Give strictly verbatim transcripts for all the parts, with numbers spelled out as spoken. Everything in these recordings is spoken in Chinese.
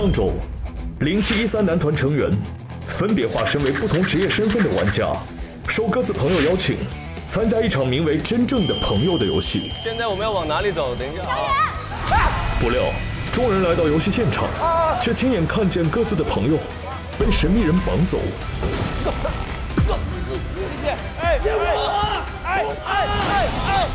项中，零七一三男团成员分别化身为不同职业身份的玩家，受各自朋友邀请，参加一场名为“真正的朋友”的游戏。 现在我们要往哪里走？等一下啊！ 不料，众人来到游戏现场，却亲眼看见各自的朋友被神秘人绑走。 谢谢。哎哎哎哎哎哎！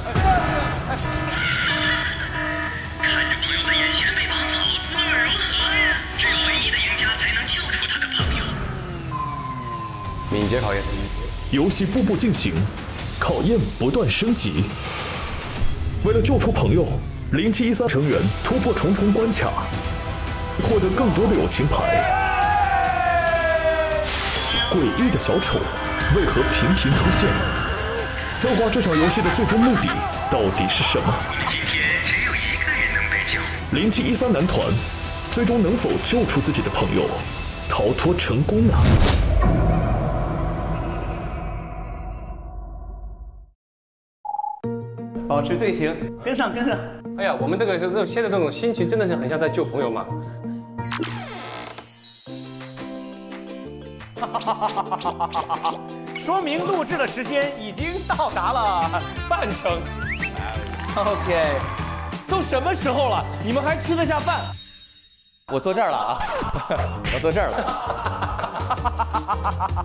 看着朋友在眼前被绑走，滋味如何呀？只有唯一的赢家才能救出他的朋友。 敏捷考验。 游戏步步进行，考验不断升级。为了救出朋友，零七一三成员突破重重关卡，获得更多的友情牌。诡异的小丑为何频频出现？策划这场游戏的最终目的到底是什么？ 今天只有一个人能被救。 零七一三男团最终能否救出自己的朋友，逃脱成功呢？ 保持队形，跟上跟上。 哎呀，我们这个这种现在这种心情真的是很像在救朋友嘛。 说明录制的时间已经到达了半程。 OK， 都什么时候了，你们还吃得下饭？我坐这儿了啊，我坐这儿了。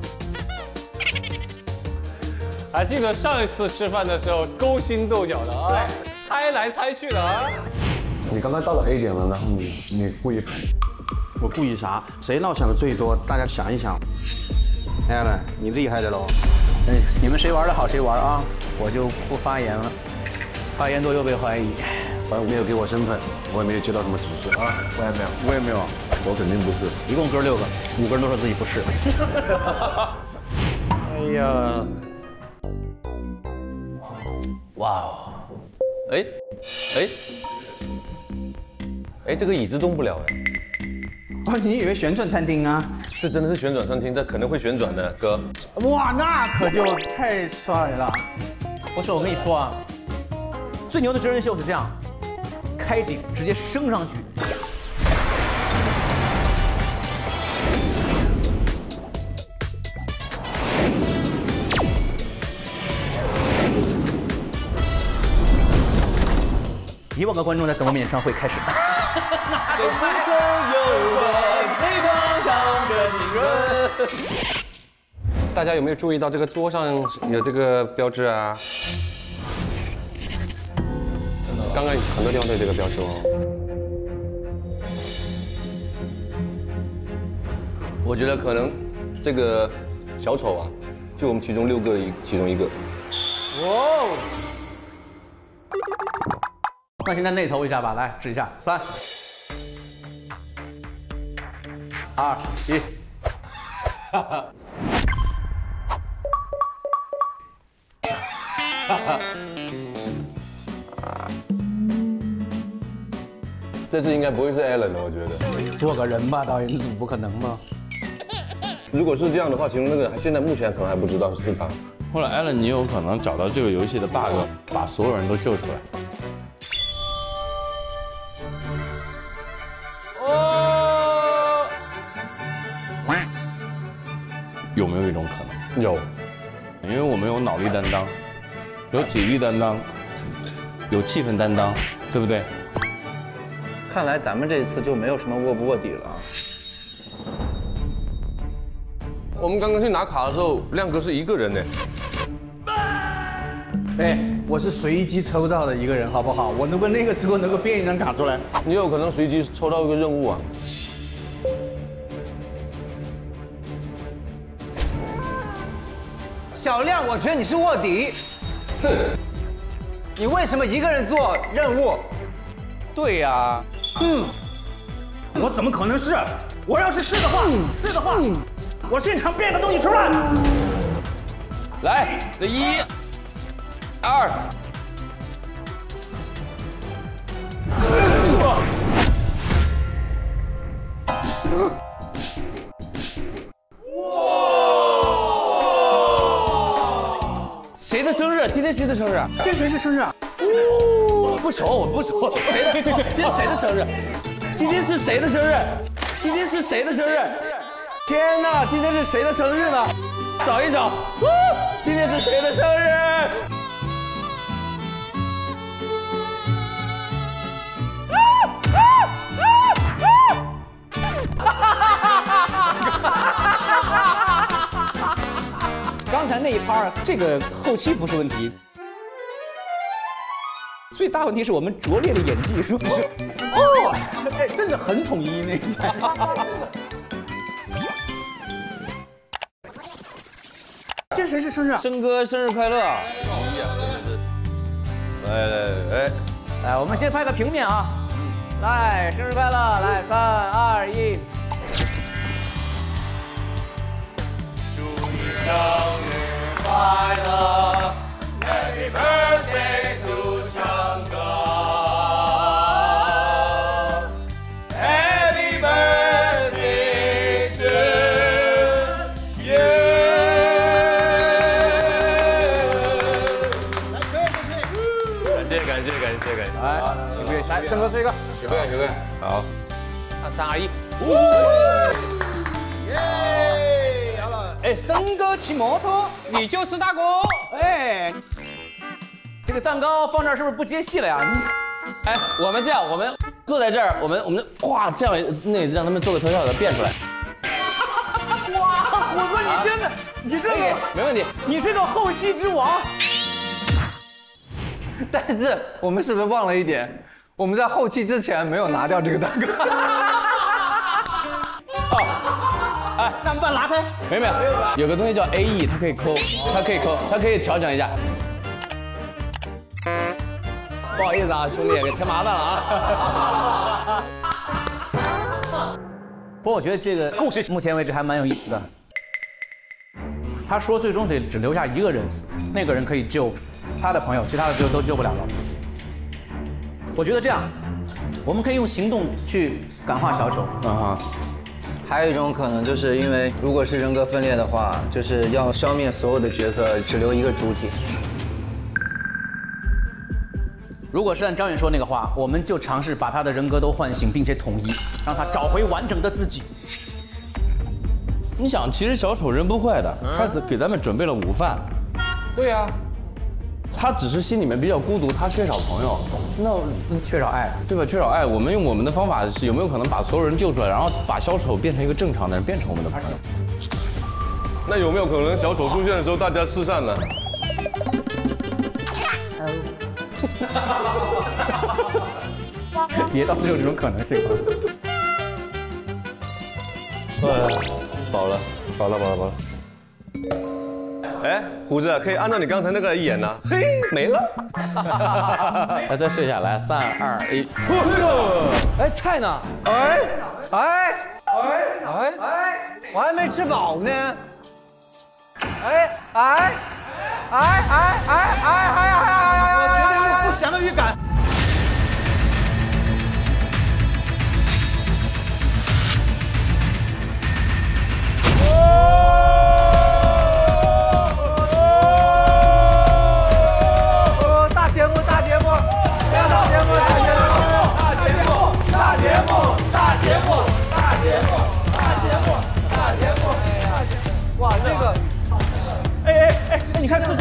还记得上一次吃饭的时候勾心斗角的啊，猜来猜去的啊。 你刚才到了 A 点了，然后你你故意， 我故意啥？谁闹想的最多？大家想一想。Alan， 你厉害的喽！ 哎，你们谁玩的好谁玩啊，我就不发言了，发言多又被怀疑。 反正没有给我身份，我也没有接到什么指示啊，我也没有，我也没有，我肯定不是。 一共哥六个，五个人都说自己不是。 哎呀，哇哦，哎哎哎，这个椅子动不了哎。 哦，你以为旋转餐厅啊？ 是真的是旋转餐厅，这可能会旋转的哥。 哇，那可就太帅了！ 不是，我跟你说啊，最牛的真人秀是这样，开顶直接升上去。一万个观众在等我们演唱会开始。那都有我最广场的浸润。 大家有没有注意到这个桌上有这个标志啊？刚刚很多地方都有这个标志哦。我觉得可能这个小丑啊，就我们其中六个一其中一个。 哦。那现在内投一下吧，来指一下，三、二、一。哈哈。哈哈。 这次应该不会是 Alan 的，我觉得。 做个人吧，导演组不可能吗？ 如果是这样的话，其实那个现在目前可能还不知道是他。 后来 Alan， 你有可能找到这个游戏的 bug， 把所有人都救出来。有没有一种可能？ 有， 因为我们有脑力担当，有体力担当，有气氛担当，对不对？ 看来咱们这次就没有什么卧不卧底了。 我们刚刚去拿卡的时候，亮哥是一个人呢。 哎，我是随机抽到的一个人，好不好？我能不能那个时候能够变一张卡出来？ 你有可能随机抽到一个任务啊。 小亮，我觉得你是卧底。哼，你为什么一个人做任务？ 对呀、啊。嗯，我怎么可能是？我要是是的话，是的话，我现场变个东西出来。 来，这一、二。 谁的生日？今天谁的生日？ 这谁是生日啊？ 不熟，我不熟。谁？对对对，今天谁的生日？ 今天是谁的生日？今天是谁的生日？天哪，今天是谁的生日呢？找一找，今天是谁的生日？ 刚才那一趴，这个后期不是问题，最大问题是我们拙劣的演技，是不是？哦，哎，真的很统一那一趴。这谁是生日？ 生哥生日快乐！来来来， 来，我们先拍个平面啊！来，生日快乐！来，三二一。 祝你生日快乐 ，Happy birthday to 生哥 ，Happy birthday to you。感谢感谢感谢感谢！ 来，许贵，来，生哥吹一个， 许贵许贵，好， 三二一。耶！好了，哎，生哥骑摩托，你就是大哥。哎，这个蛋糕放这儿是不是不接戏了呀？ 哎，我们这样，我们坐在这儿，我们我们哇，这样那让他们做个特效给它变出来。 哇，虎子，你真的，你这个没问题， 你是个后期之王。 但是我们是不是忘了一点？我们在后期之前没有拿掉这个蛋糕。 哎， 那我们把它拿开。 没有没有，有个东西叫 A E， 它可以抠，它可以抠，它可以调整一下。不好意思啊，兄弟，给添麻烦了啊。 不过我觉得这个故事目前为止还蛮有意思的。他说最终得只留下一个人，那个人可以救他的朋友，其他的就都救不了了。我觉得这样，我们可以用行动去感化小丑。 啊哈。 还有一种可能，就是因为如果是人格分裂的话，就是要消灭所有的角色，只留一个主体。 如果是按张远说那个话，我们就尝试把他的人格都唤醒，并且统一，让他找回完整的自己。 你想，其实小丑人不坏的，他只给咱们准备了午饭。 对呀、啊， 他只是心里面比较孤独，他缺少朋友，那缺少爱， 对吧？缺少爱，我们用我们的方法是有没有可能把所有人救出来，然后把小丑变成一个正常的人，变成我们的朋友？ 那有没有可能小丑出现的时候大家四散呢？ 别到最后这种可能性了。 哎，饱了，饱了，饱了，饱了。哎，虎子，可以按照你刚才那个来演呐、啊。嘿，没了。 来，再试一下，来，三二一。 哎，菜呢？哎，哎，哎，哎，哎，我还没吃饱呢。哎，哎，哎，哎，哎，哎，哎，哎， 我觉得有不祥的预感。 大节目，大节目，大节目，大节目，大节目，大节目，大节目，大节目，大节目，大节目，哇，这个， 哎哎哎哎，你看四周，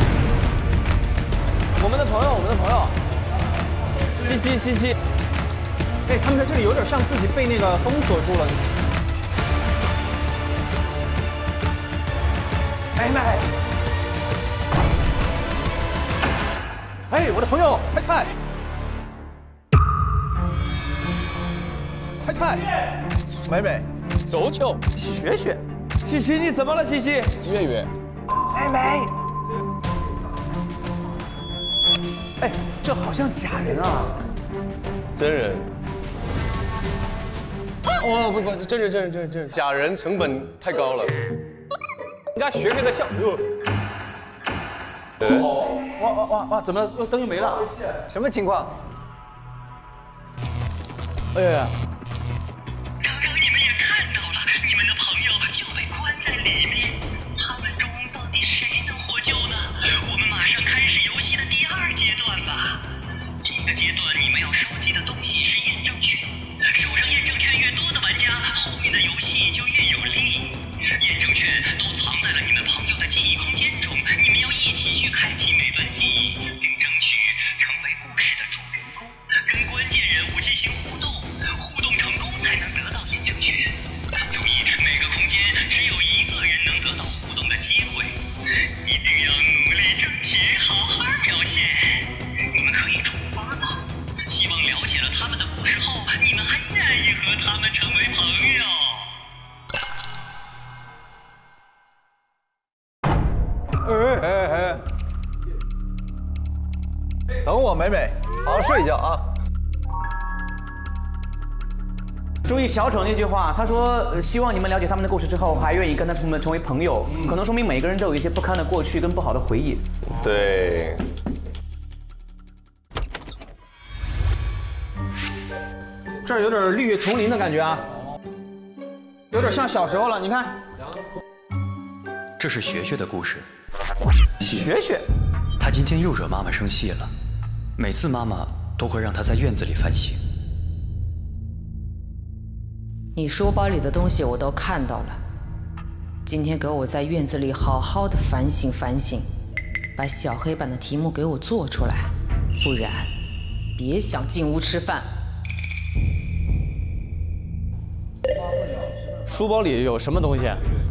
我们的朋友，我们的朋友，七七七七， 哎，他们在这里有点像自己被那个封锁住了。哎麦，哎，我的朋友，菜菜，菜菜，美美，球球，雪雪， 七七，你怎么了？七七，月月， 美美，哎，这好像假人啊， 真人。 哦不不，真人真人真人真人， 假人成本太高了。 人家学妹在笑。 哦，哇哇哇哇，怎么灯又没了？ 什么情况？ 哎呀！ 刚刚你们也看到了，你们的朋友就被关在里面。他们中到底谁能获救呢？我们马上开始游戏的第二阶段吧。这个阶段你们要收集的东西是验证券，收拟空间中，你们要一起去开启每段记忆，并争取成为故事的主人公，跟关键人物进行互动，互动成功才能得到验证权。注意，每个空间只有一个人能得到互动的机会，一定要努力争取，好好表现。你们可以出发了，希望了解了他们的故事后，你们还愿意和他们成为朋友。 哎哎哎！等我，美美，好好睡一觉啊！ 注意小丑那句话，他说、呃、希望你们了解他们的故事之后，还愿意跟他们成为朋友，可能说明每个人都有一些不堪的过去跟不好的回忆。 对。 这儿有点绿叶丛林的感觉啊，有点像小时候了。你看， 这是学学的故事。 学学， 他今天又惹妈妈生气了，每次妈妈都会让他在院子里反省。 你书包里的东西我都看到了，今天给我在院子里好好的反省反省，把小黑板的题目给我做出来，不然别想进屋吃饭。 书包里有什么东西？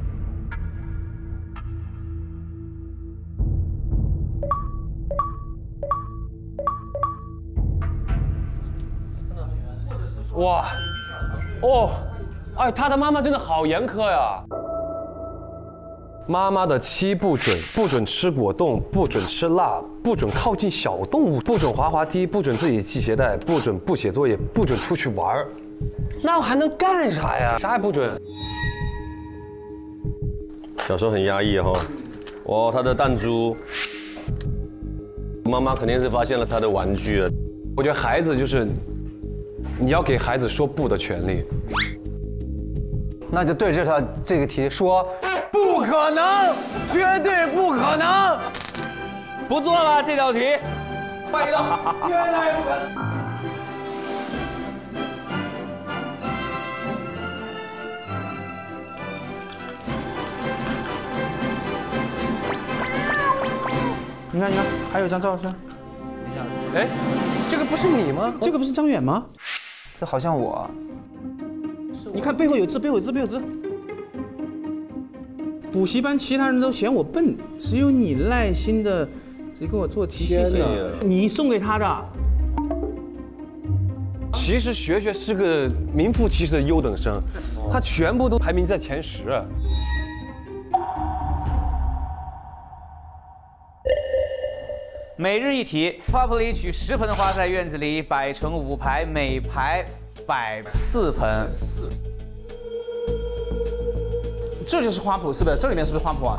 哇，哦，哎，他的妈妈真的好严苛呀。妈妈的七不准：不准吃果冻，不准吃辣，不准靠近小动物，不准滑滑梯，不准自己系鞋带，不准不写作业，不准出去玩儿。那我还能干啥呀？啥也不准。小时候很压抑哈。哦，他的弹珠，妈妈肯定是发现了他的玩具了。我觉得孩子就是，你要给孩子说不的权利。 那就对这条这个题说，不可能，绝对不可能， 不做了这道题，换一道， 绝对不可能。 你看，你看，还有一张照片。 哎，这个不是你吗？ 这个不是张远吗？ 这好像我。 你看背后有字，背后有字，背后有字。补习班其他人都嫌我笨，只有你耐心的，只给我做题，谢谢。你送给他的。 其实学学是个名副其实的优等生，他全部都排名在前十。 每日一题，花圃里取十盆花，在院子里摆成五排，每排摆四盆。这就是花圃，是不是？这里面是不是花圃啊？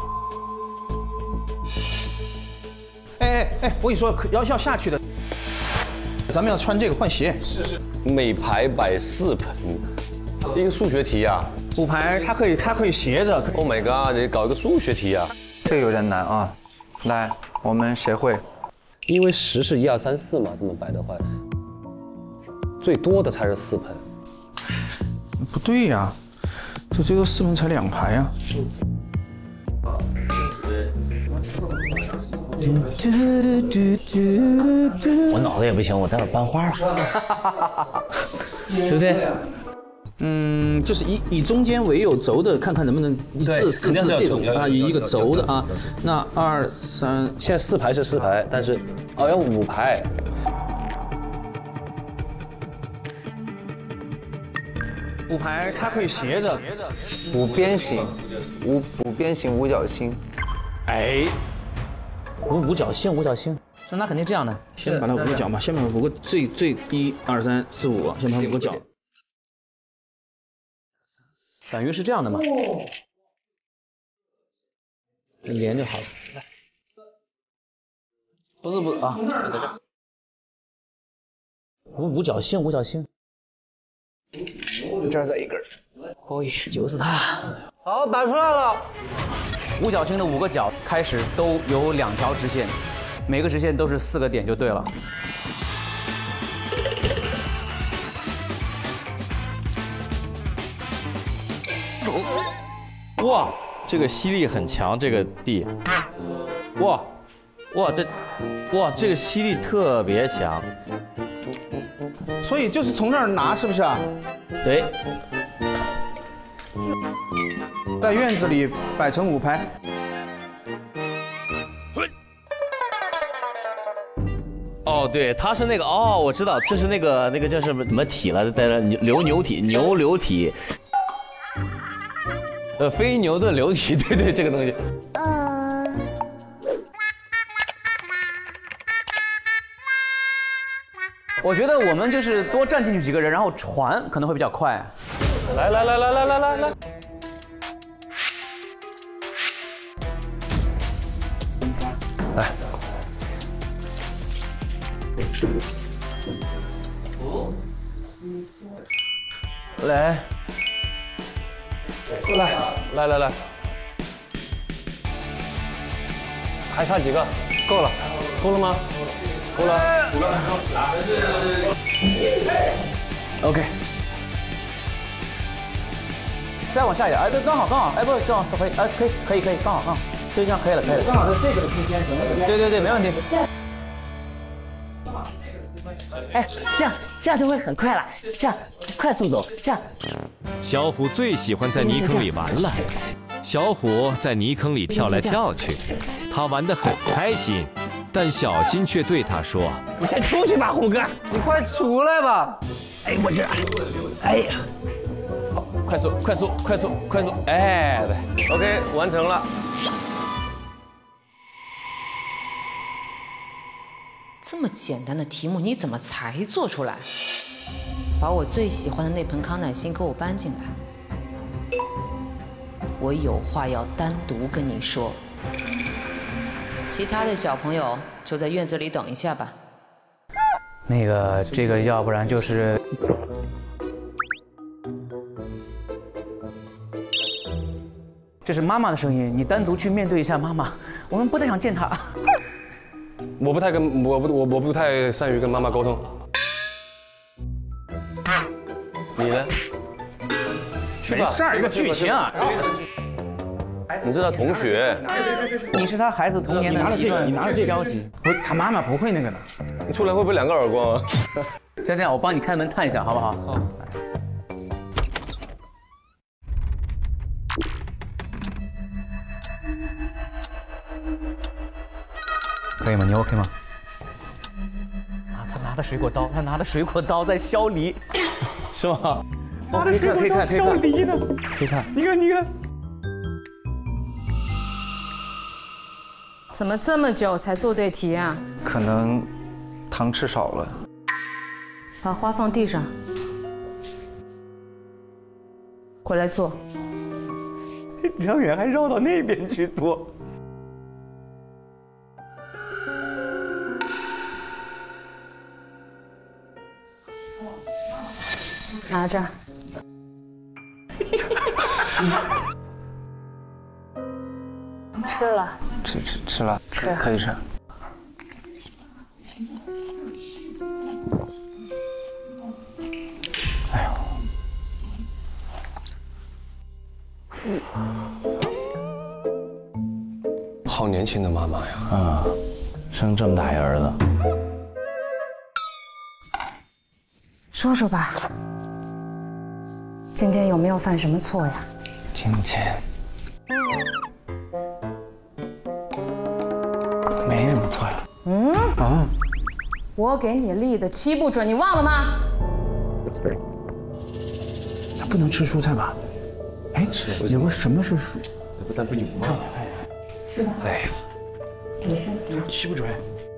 哎哎哎，我跟你说，要要下去的，咱们要穿这个换鞋。 是是。每排摆四盆，一个数学题啊。 五排它可以它可以斜着。 Oh my god！ 得搞一个数学题啊。 这个有点难啊。来，我们谁会？ 因为十是一二三四嘛，这么摆的话，最多的才是四盆。 不对呀，这最多四盆才两排呀。 我脑子也不行，我待会儿搬花了，对不对？ 嗯，就是以以中间为有轴的，看看能不能四四四这种啊，以一个轴的啊。那二三， 现在四排是四排，但是哦要五排。 五排它可以斜着， 五边形，五五边形五角星。 哎，五五角星五角星，那肯定这样的。 先把它五个角嘛，先把五个最最一二三四五，先把五个角。等于是这样的嘛，连就好了。 不是不是啊，五五角星五角星， 这儿再一根， 哦，就是它。 好，摆出来了。 五角星的五个角开始都有两条直线，每个直线都是四个点就对了。 哇， 这个吸力很强，这个地。哇，哇，这，哇，这个吸力特别强。 所以就是从这儿拿，是不是啊？ 对。 在院子里摆成五排。 哦，对，它是那个哦，我知道，这是那个那个叫什么什么体了，带着流牛体、牛流体，呃，非牛顿流体，对对，这个东西。 嗯。 我觉得我们就是多站进去几个人，然后传可能会比较快。 来来来来来来来来。来。 来， 来，来来来，还差几个？够了，够了吗？够了，够了。 OK。再往下一点，哎，对，刚好刚好，哎，不，正好可以，哎，可以可以可以，刚好刚好，对，这样可以了，可以了。刚好在这个之间，对对对，没问题。 哎，这样这样就会很快了，这样快速走，这样。 小虎最喜欢在泥坑里玩了。小虎在泥坑里跳来跳去，他玩得很开心，但小新却对他说：“ 你先出去吧，虎哥， 你快出来吧。” 哎，我这，哎呀， 好，快速快速快速快速，哎，对 ，OK， 完成了。 这么简单的题目，你怎么才做出来？把我最喜欢的那盆康乃馨给我搬进来，我有话要单独跟你说。其他的小朋友就在院子里等一下吧。 那个，这个，要不然就是，这是妈妈的声音，你单独去面对一下妈妈。我们不太想见她。 我不太跟我不我我不太善于跟妈妈沟通。你呢？ 去吧，没事儿，一个剧情啊。 你是他同学， 你是他孩子童年的一段拿着这个交集。不，他妈妈不会那个的。 你出来会不会两个耳光啊？ 这样，我帮你开门探一下，好不好？好。可以吗？你 OK 吗？啊，他拿的水果刀，他拿的水果刀在削梨，是吗？ 拿的水果刀削梨呢？ 可以看， 你看，你看。 怎么这么久才做对题啊？ 可能糖吃少了。 把花放地上，回来做。 张远还绕到那边去做。 拿着。吃了。 吃吃吃了。 吃可以吃。哎呦。 好年轻的妈妈呀！ 啊，生这么大一儿子。 说说吧，今天有没有犯什么错呀？ 今天没什么错呀。 嗯？ 啊？ 我给你立的七不准，你忘了吗？ 他不能吃蔬菜吧？哎，有个什么是蔬？ 但不你看看，哎呀， 七不准。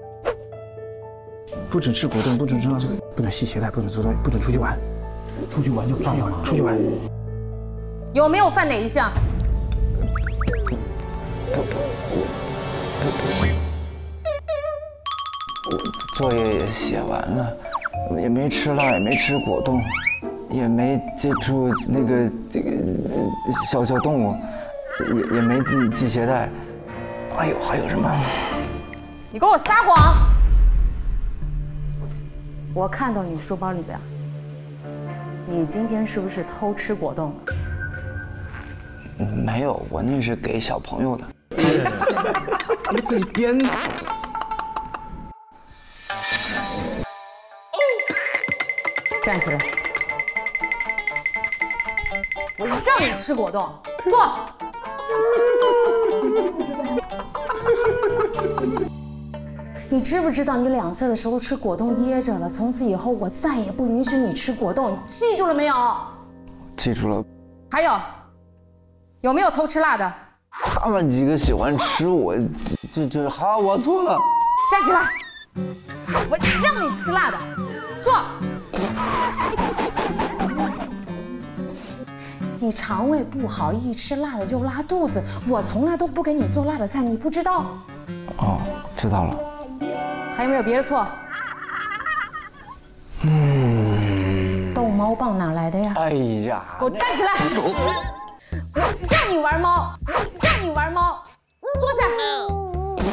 不准吃果冻，不准吃这个，不准系鞋带，不准做东西，不准出去玩。出去玩就出去玩，出去玩。 有没有犯哪一项？ 作业也写完了，也没吃辣，也没吃果冻，也没接触那个这个小小动物，也也没系系鞋带。还有还有什么？ 你给我撒谎！我看到你书包里的，你今天是不是偷吃果冻了？ 没有，我那是给小朋友的。 你自己编的。 站起来！我让你吃果冻，坐。你知不知道，你两岁的时候吃果冻噎着了？从此以后，我再也不允许你吃果冻，你记住了没有？ 记住了。 还有，有没有偷吃辣的？ 他们几个喜欢吃，我这这好，我错了。 站起来！我让你吃辣的，坐。你肠胃不好，一吃辣的就拉肚子。我从来都不给你做辣的菜，你不知道？ 哦，知道了。 还有没有别的错？ 嗯。 逗猫棒哪来的呀？ 哎呀！ 给我站起来！我让你玩猫，让你玩猫，坐下。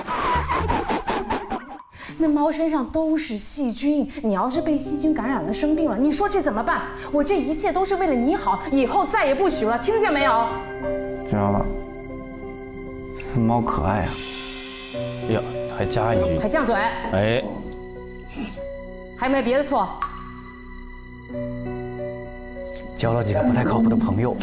那猫身上都是细菌，你要是被细菌感染了生病了，你说这怎么办？我这一切都是为了你好，以后再也不许了，听见没有？ 知道了。猫可爱啊！ 呀，还加一句， 还犟嘴。 哎， 还有没有别的错？ 交了几个不太靠谱的朋友。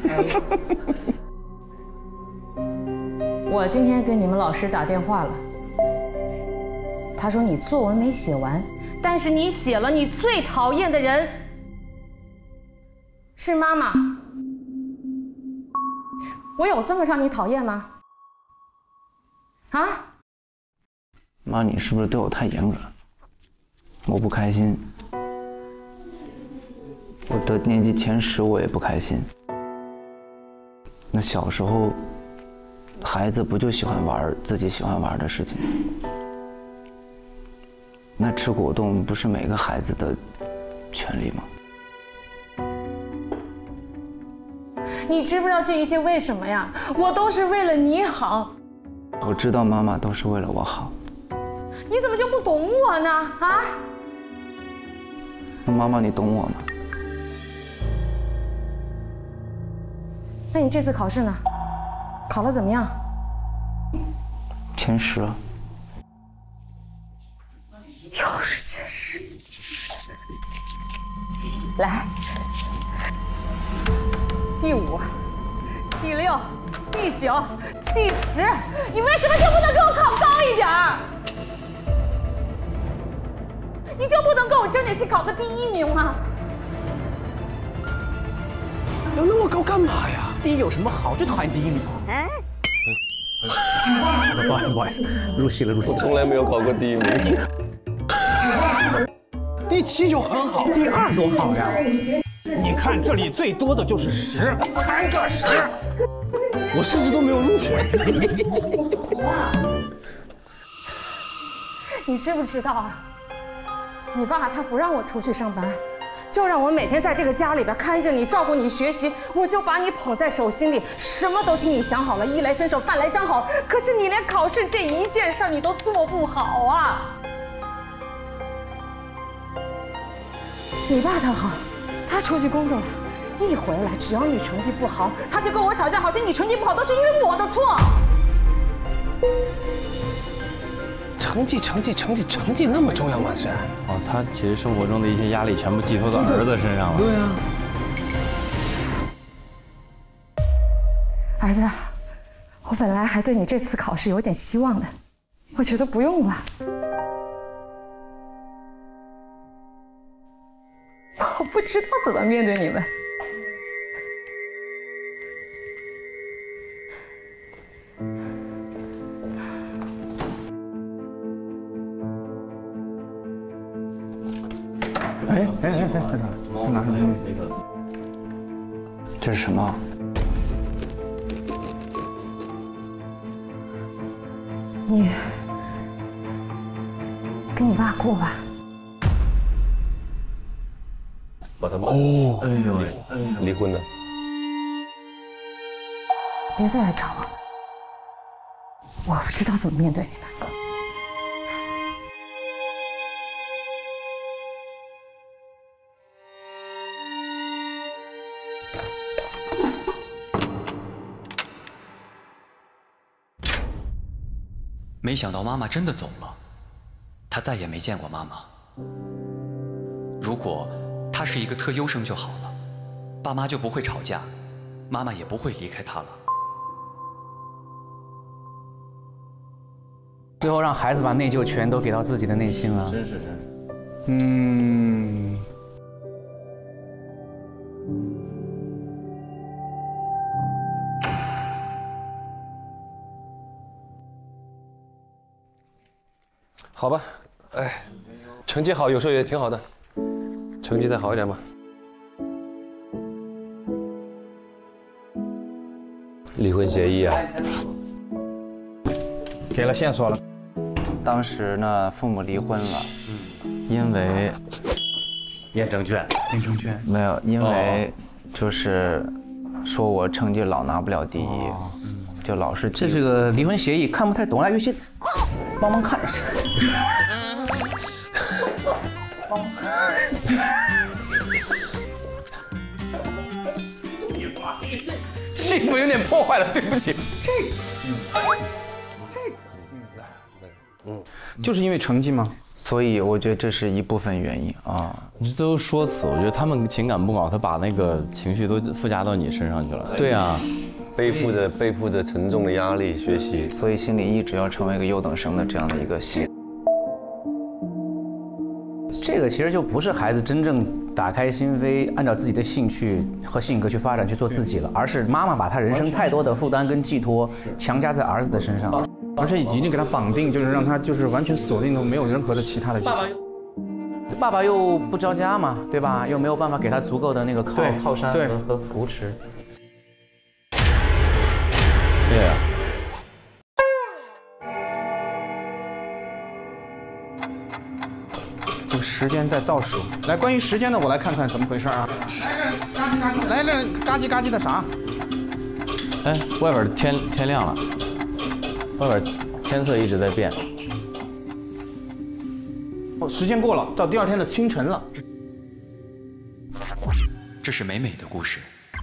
我今天给你们老师打电话了。他说你作文没写完，但是你写了你最讨厌的人是妈妈。我有这么让你讨厌吗？啊？ 妈，你是不是对我太严格了？我不开心。我得年级前十，我也不开心。那小时候，孩子不就喜欢玩自己喜欢玩的事情吗？那吃果冻不是每个孩子的权利吗？ 你知不知道这一切为什么呀？我都是为了你好。 我知道妈妈都是为了我好。 你怎么就不懂我呢？啊？ 那妈妈，你懂我吗？ 那你这次考试呢？考得怎么样？ 前十了。 又是前十。来，第五、第六、第九、第十，你为什么就不能给我考高一点儿？你就不能跟我争点戏考个第一名吗？ 要那么高干嘛呀？ 第一有什么好？就讨厌第一名。不好意思，不好意思，入戏了，入戏了。 我从来没有考过第一名。 第七就很好， 第二多好呀！你看这里最多的就是十，三个十， 我甚至都没有入选。 你知不知道啊？你爸他不让我出去上班，就让我每天在这个家里边看着你，照顾你学习，我就把你捧在手心里，什么都替你想好了，衣来伸手，饭来张口。可是你连考试这一件事你都做不好啊！你爸他好，他出去工作了，一回来只要你成绩不好，他就跟我吵架，好像你成绩不好都是因为我的错。 成绩，成绩，成绩，成绩那么重要吗？是？ 哦，他其实生活中的一些压力全部寄托到儿子身上了。 对啊。 儿子，我本来还对你这次考试有点希望的，我觉得不用了。我不知道怎么面对你们。 哎哎哎哎，拿什么东西？这是什么？ 你跟你爸过吧。 把他哦，哎呦，离婚了。 别再来找我了，我不知道怎么面对你们。 没想到妈妈真的走了，他再也没见过妈妈。如果他是一个特优生就好了，爸妈就不会吵架，妈妈也不会离开他了。 最后让孩子把内疚全都给到自己的内心了。 真是真是。 嗯。 好吧，哎，成绩好有时候也挺好的，成绩再好一点吧。离婚协议啊， 给了线索了。 当时呢，父母离婚了，因为验证卷， 验证卷没有，因为就是说我成绩老拿不了第一，就老是这是个离婚协议，看不太懂，来玉溪帮忙看一下。帮忙看。幸福有点破坏了，对不起。 嗯，就是因为成绩吗？所以我觉得这是一部分原因啊。 这都说辞，我觉得他们情感不好，他把那个情绪都附加到你身上去了。对啊， 背负着背负着沉重的压力学习， 所以心里一直要成为一个优等生的这样的一个心。 这个其实就不是孩子真正打开心扉，按照自己的兴趣和性格去发展去做自己了，而是妈妈把他人生太多的负担跟寄托强加在儿子的身上， 而且已经给他绑定，就是让他就是完全锁定，都没有任何的其他的。 爸爸，爸爸又不着家嘛，对吧？又没有办法给他足够的那个靠靠山和和扶持。 对啊。 这个时间在倒数。来，关于时间的，我来看看怎么回事啊？来这嘎叽嘎叽的啥？ 哎，外边天天亮了，外边天色一直在变。 哦，时间过了，到第二天的清晨了。 这是美美的故事。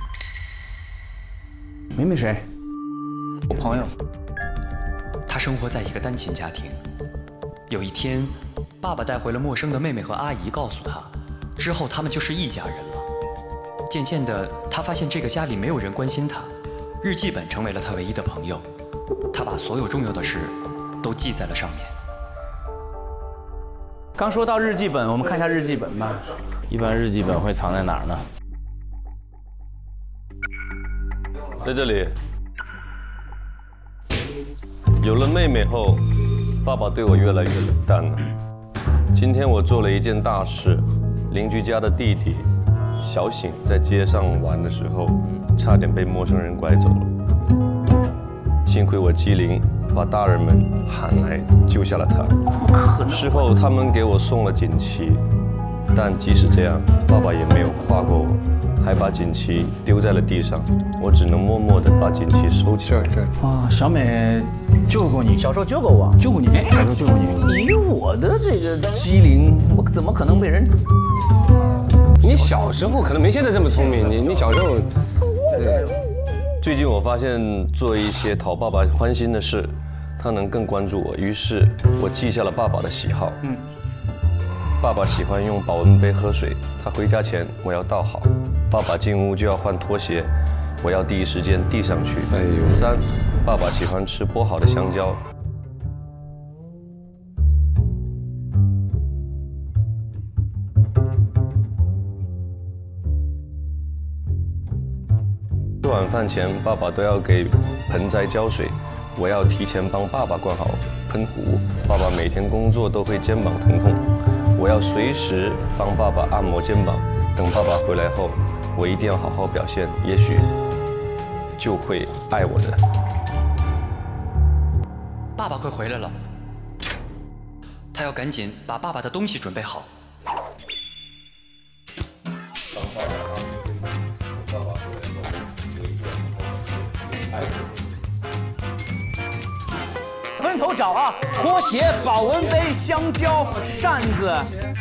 美美谁？ 我朋友。 她生活在一个单亲家庭。有一天，爸爸带回了陌生的妹妹和阿姨，告诉她，之后他们就是一家人了。渐渐的，她发现这个家里没有人关心她，日记本成为了她唯一的朋友。她把所有重要的事都记在了上面。 刚说到日记本，我们看一下日记本吧。 一般日记本会藏在哪儿呢？ 在这里。有了妹妹后，爸爸对我越来越冷淡了。今天我做了一件大事，邻居家的弟弟小醒在街上玩的时候，差点被陌生人拐走了。幸亏我机灵，把大人们喊来救下了他。事后他们给我送了锦旗，但即使这样，爸爸也没有夸过我，还把锦旗丢在了地上。我只能默默地把锦旗收起来。 啊，小美救过你， 小时候救过我， 救过你，小时候救过你。 以我的这个机灵，我怎么可能被人？ 你小时候可能没现在这么聪明，你你小时候，对。 最近我发现做一些讨爸爸欢心的事，他能更关注我。于是我记下了爸爸的喜好。嗯。爸爸喜欢用保温杯喝水，他回家前我要倒好。爸爸进屋就要换拖鞋，我要第一时间递上去。哎呦。三，爸爸喜欢吃剥好的香蕉。吃晚饭前，爸爸都要给盆栽浇水，我要提前帮爸爸灌好喷壶。爸爸每天工作都会肩膀疼痛，我要随时帮爸爸按摩肩膀。等爸爸回来后，我一定要好好表现，也许就会爱我的。 爸爸快回来了，他要赶紧把爸爸的东西准备好。 分头找啊，拖鞋、保温杯、香蕉、扇子。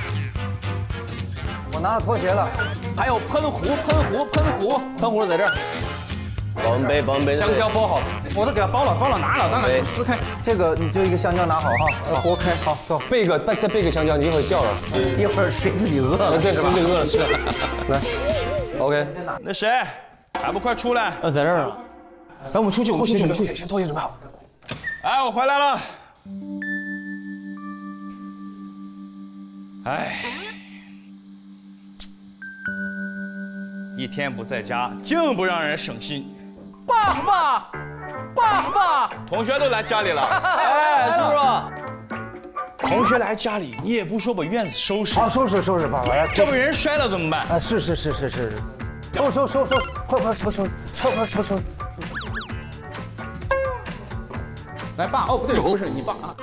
我拿了拖鞋了， 还有喷壶、喷壶、喷壶， 喷壶在这儿。保温杯，保温杯。 香蕉剥好， 我都给他包了，包了拿了，当然撕开。这个你就一个香蕉拿好哈，剥开，好，走。 备个，再再备个香蕉，你一会儿掉了， 一会儿谁自己饿了， 对，谁自己饿了是。来 ，OK。 那谁还不快出来？ 呃，在这儿。 来，我们出去，我们出去，我们出去， 先拖鞋准备好。 哎，我回来了。哎，一天不在家，净不让人省心。 爸爸，爸爸， 同学都来家里了。 哎，叔叔， 同学来家里，你也不说把院子收拾。 好，收拾收拾，爸爸。 这不人摔了怎么办？ 啊，是是是是是，收收收收，快快收收，快快收收。来，爸，哦，不对，不是你爸啊。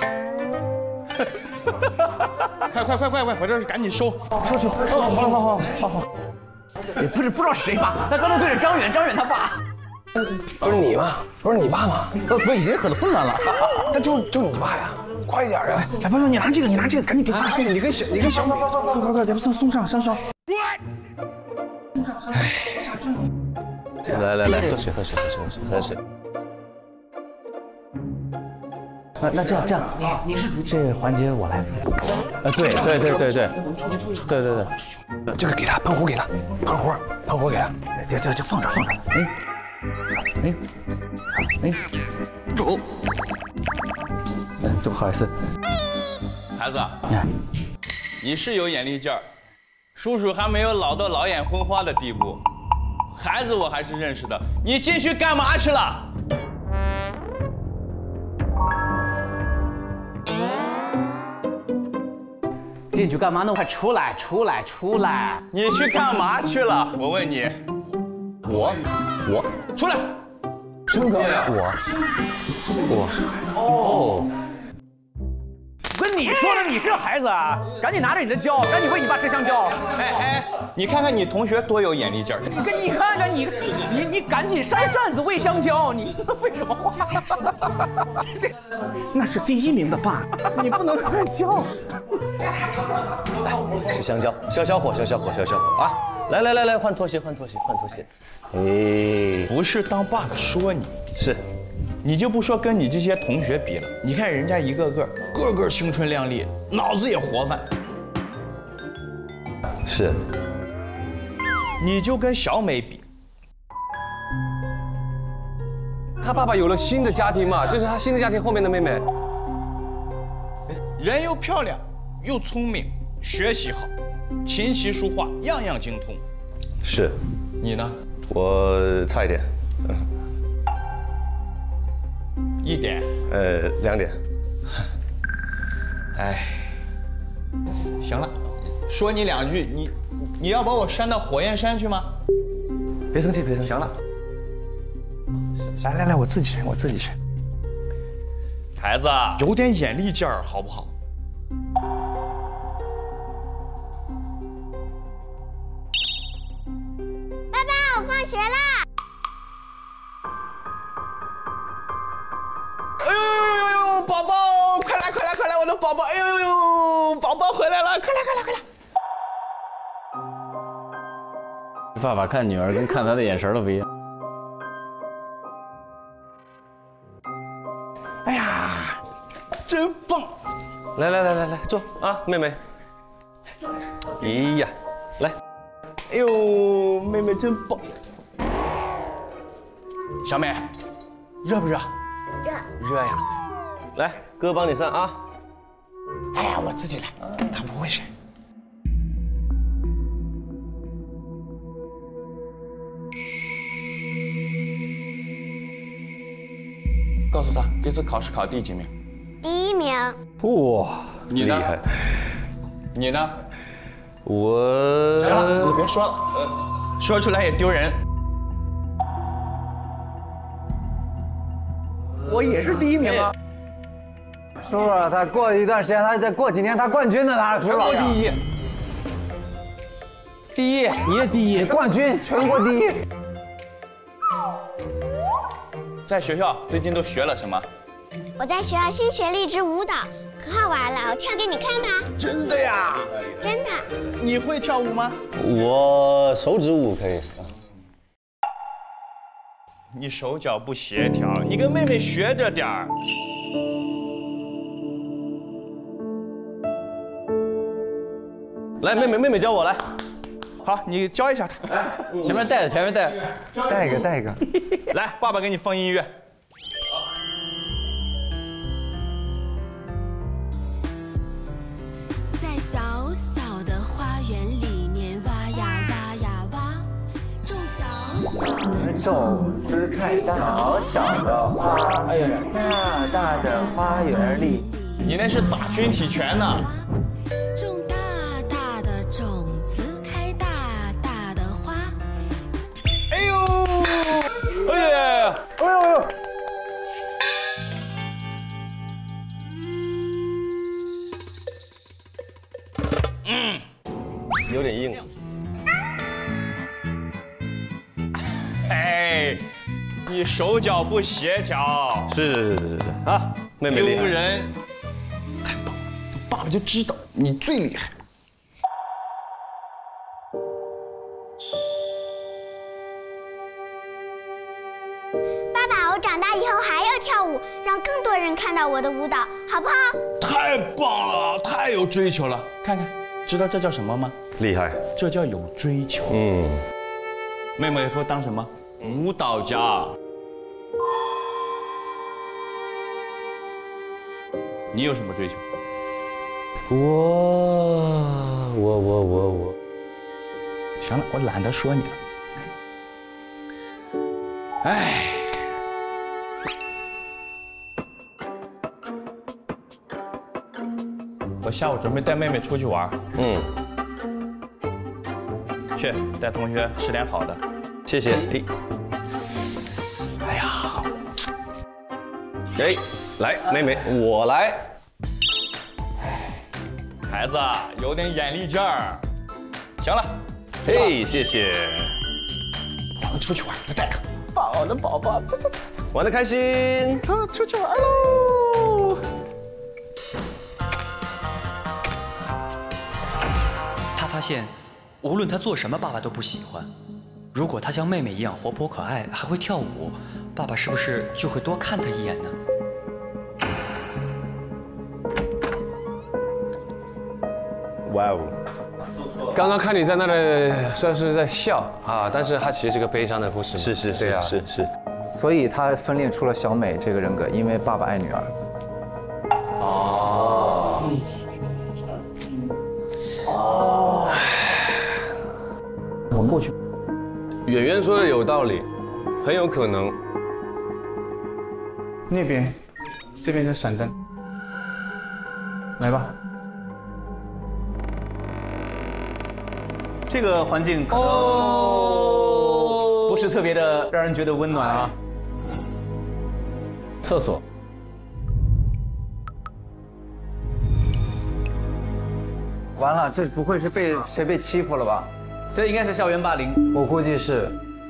快快快快快，把这赶紧收，收去。好好好好好好。 也不是不知道谁爸，他刚才对着张远，张远他爸。 不是你吗？不是你爸吗？ 呃，不，已经很混乱了。 那就就你爸呀，快一点啊！ 来，不是你拿这个，你拿这个，赶紧给爸送。你跟小，你跟小美，快快快，给他送送上，上上。 来来来，喝水喝水喝水喝水喝水。 呃，那这样这样，你你是主这环节我来。呃，对对对对对，对对对， 这个给他，喷壶给他，喷壶喷壶给他， 这这这放着放着，哎哎哎，有，这不好意思， 孩子，你是有眼力劲儿，叔叔还没有老到老眼昏花的地步，孩子我还是认识的，你进去干嘛去了？ 进去干嘛呢？快出来，出来，出来！ 你去干嘛去了？我问你。 我，我出来。 真哥， 我，我， 哦。跟你说了，你是孩子啊！赶紧拿着你的胶，赶紧喂你爸吃香蕉。 哎哎，你看看你同学多有眼力劲儿！ 你跟你看看你，你你赶紧扇扇子喂香蕉，你废什么话？ 这那是第一名的爸，你不能乱叫。 来吃香蕉，消消火，消消火，消消火啊！来来来来，换拖鞋，换拖鞋，换拖鞋。哎， 不是当爸的说你是。 你就不说跟你这些同学比了，你看人家一个个个个青春靓丽，脑子也活泛。 是， 你就跟小美比， 他爸爸有了新的家庭嘛，这是他新的家庭后面的妹妹。 人又漂亮，又聪明，学习好，琴棋书画样样精通。 是， 你呢？ 我差一点，嗯。 一点， 呃，两点。 哎，行了，说你两句，你你要把我扇到火焰山去吗？ 别生气，别生气。 行了， 来来来，我自己去，我自己去。 孩子，有点眼力劲儿好不好？ 爸爸，我放学啦！ 哎呦呦呦呦，宝宝，快来快来快来，我的宝宝！哎呦呦呦，宝宝回来了，快来快来快来！ 爸爸看女儿跟看他的眼神都不一样。 哎呀，真棒！ 来来来来来，坐啊，妹妹。哎呀，来。 哎呦，妹妹真棒！小美，热不热？ 热。 热呀！ 来，哥帮你扇啊。 哎呀，我自己来，他不会扇。告诉他这次考试考第几名？ 第一名。 哇， 你呢？ 厉害。 你呢？ 我。 行了，你别说了，说出来也丢人。 我也是第一名啊！ 叔叔，他过一段时间，他再过几年，他冠军都拿得出来。 全国第一， 第一，你也第一，冠军，全国第一。 在学校最近都学了什么？ 我在学校新学了一支舞蹈，可好玩了，我跳给你看吧。 真的呀？ 真的。 你会跳舞吗？ 我手指舞可以。 你手脚不协调，你跟妹妹学着点儿。 来，妹妹，妹妹教我来。 好，你教一下她。 前面带着，前面带着， 带一个，带一个。 来，爸爸给你放音乐。 在小小的花园里面挖呀挖呀挖，种小小的种子开小小的花，哎呀，大大的花园里。 你那是打军体拳呢。 种大大的种子，开大大的花。 哎呦！哎呀！ 哎呦哎呦！ 嗯，有点硬。 哎，你手脚不协调。 是是是是是是啊，妹妹厉害。 丢人！太棒了，爸爸就知道你最厉害。 爸爸，我长大以后还要跳舞，让更多人看到我的舞蹈，好不好？ 太棒了，太有追求了。看看，知道这叫什么吗？ 厉害， 这叫有追求。 嗯， 妹妹以后当什么？舞蹈家。你有什么追求？ 我我我我我。 行了，我懒得说你了。哎。我下午准备带妹妹出去玩。 嗯。 去带同学吃点好的。 谢谢。 哎呀。 哎，来，妹妹，我来。 孩子有点眼力劲儿。行了。 嘿，谢谢。 咱们出去玩，再带个。放我的宝宝，走走走走走。 玩得开心。 走，出去玩喽。 他发现，无论他做什么，爸爸都不喜欢。如果他像妹妹一样活泼可爱，还会跳舞，爸爸是不是就会多看他一眼呢？ 哇哦！ 刚刚看你在那里算是在笑啊，但是它其实是个悲伤的故事。 是是是啊，是是。 所以他分裂出了小美这个人格，因为爸爸爱女儿。 哦。 哦。 闻过去。 圆圆说的有道理，很有可能。 那边，这边的闪灯。来吧。 这个环境可能不是特别的让人觉得温暖啊。 厕所。 完了，这不会是被谁被欺负了吧？ 这应该是校园霸凌， 我估计是。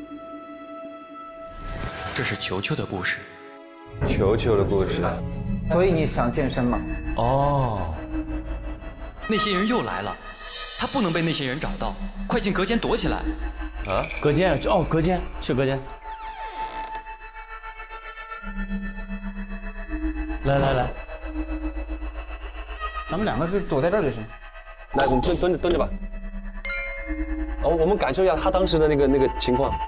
这是球球的故事。 球球的故事。 所以你想健身吗？ 哦。那些人又来了。他不能被那些人找到，快进隔间躲起来！ 啊，隔间哦，隔间去隔间。来来来， 咱们两个就躲在这儿就行。 来，我们蹲蹲着蹲着吧。哦，我们感受一下他当时的那个那个情况。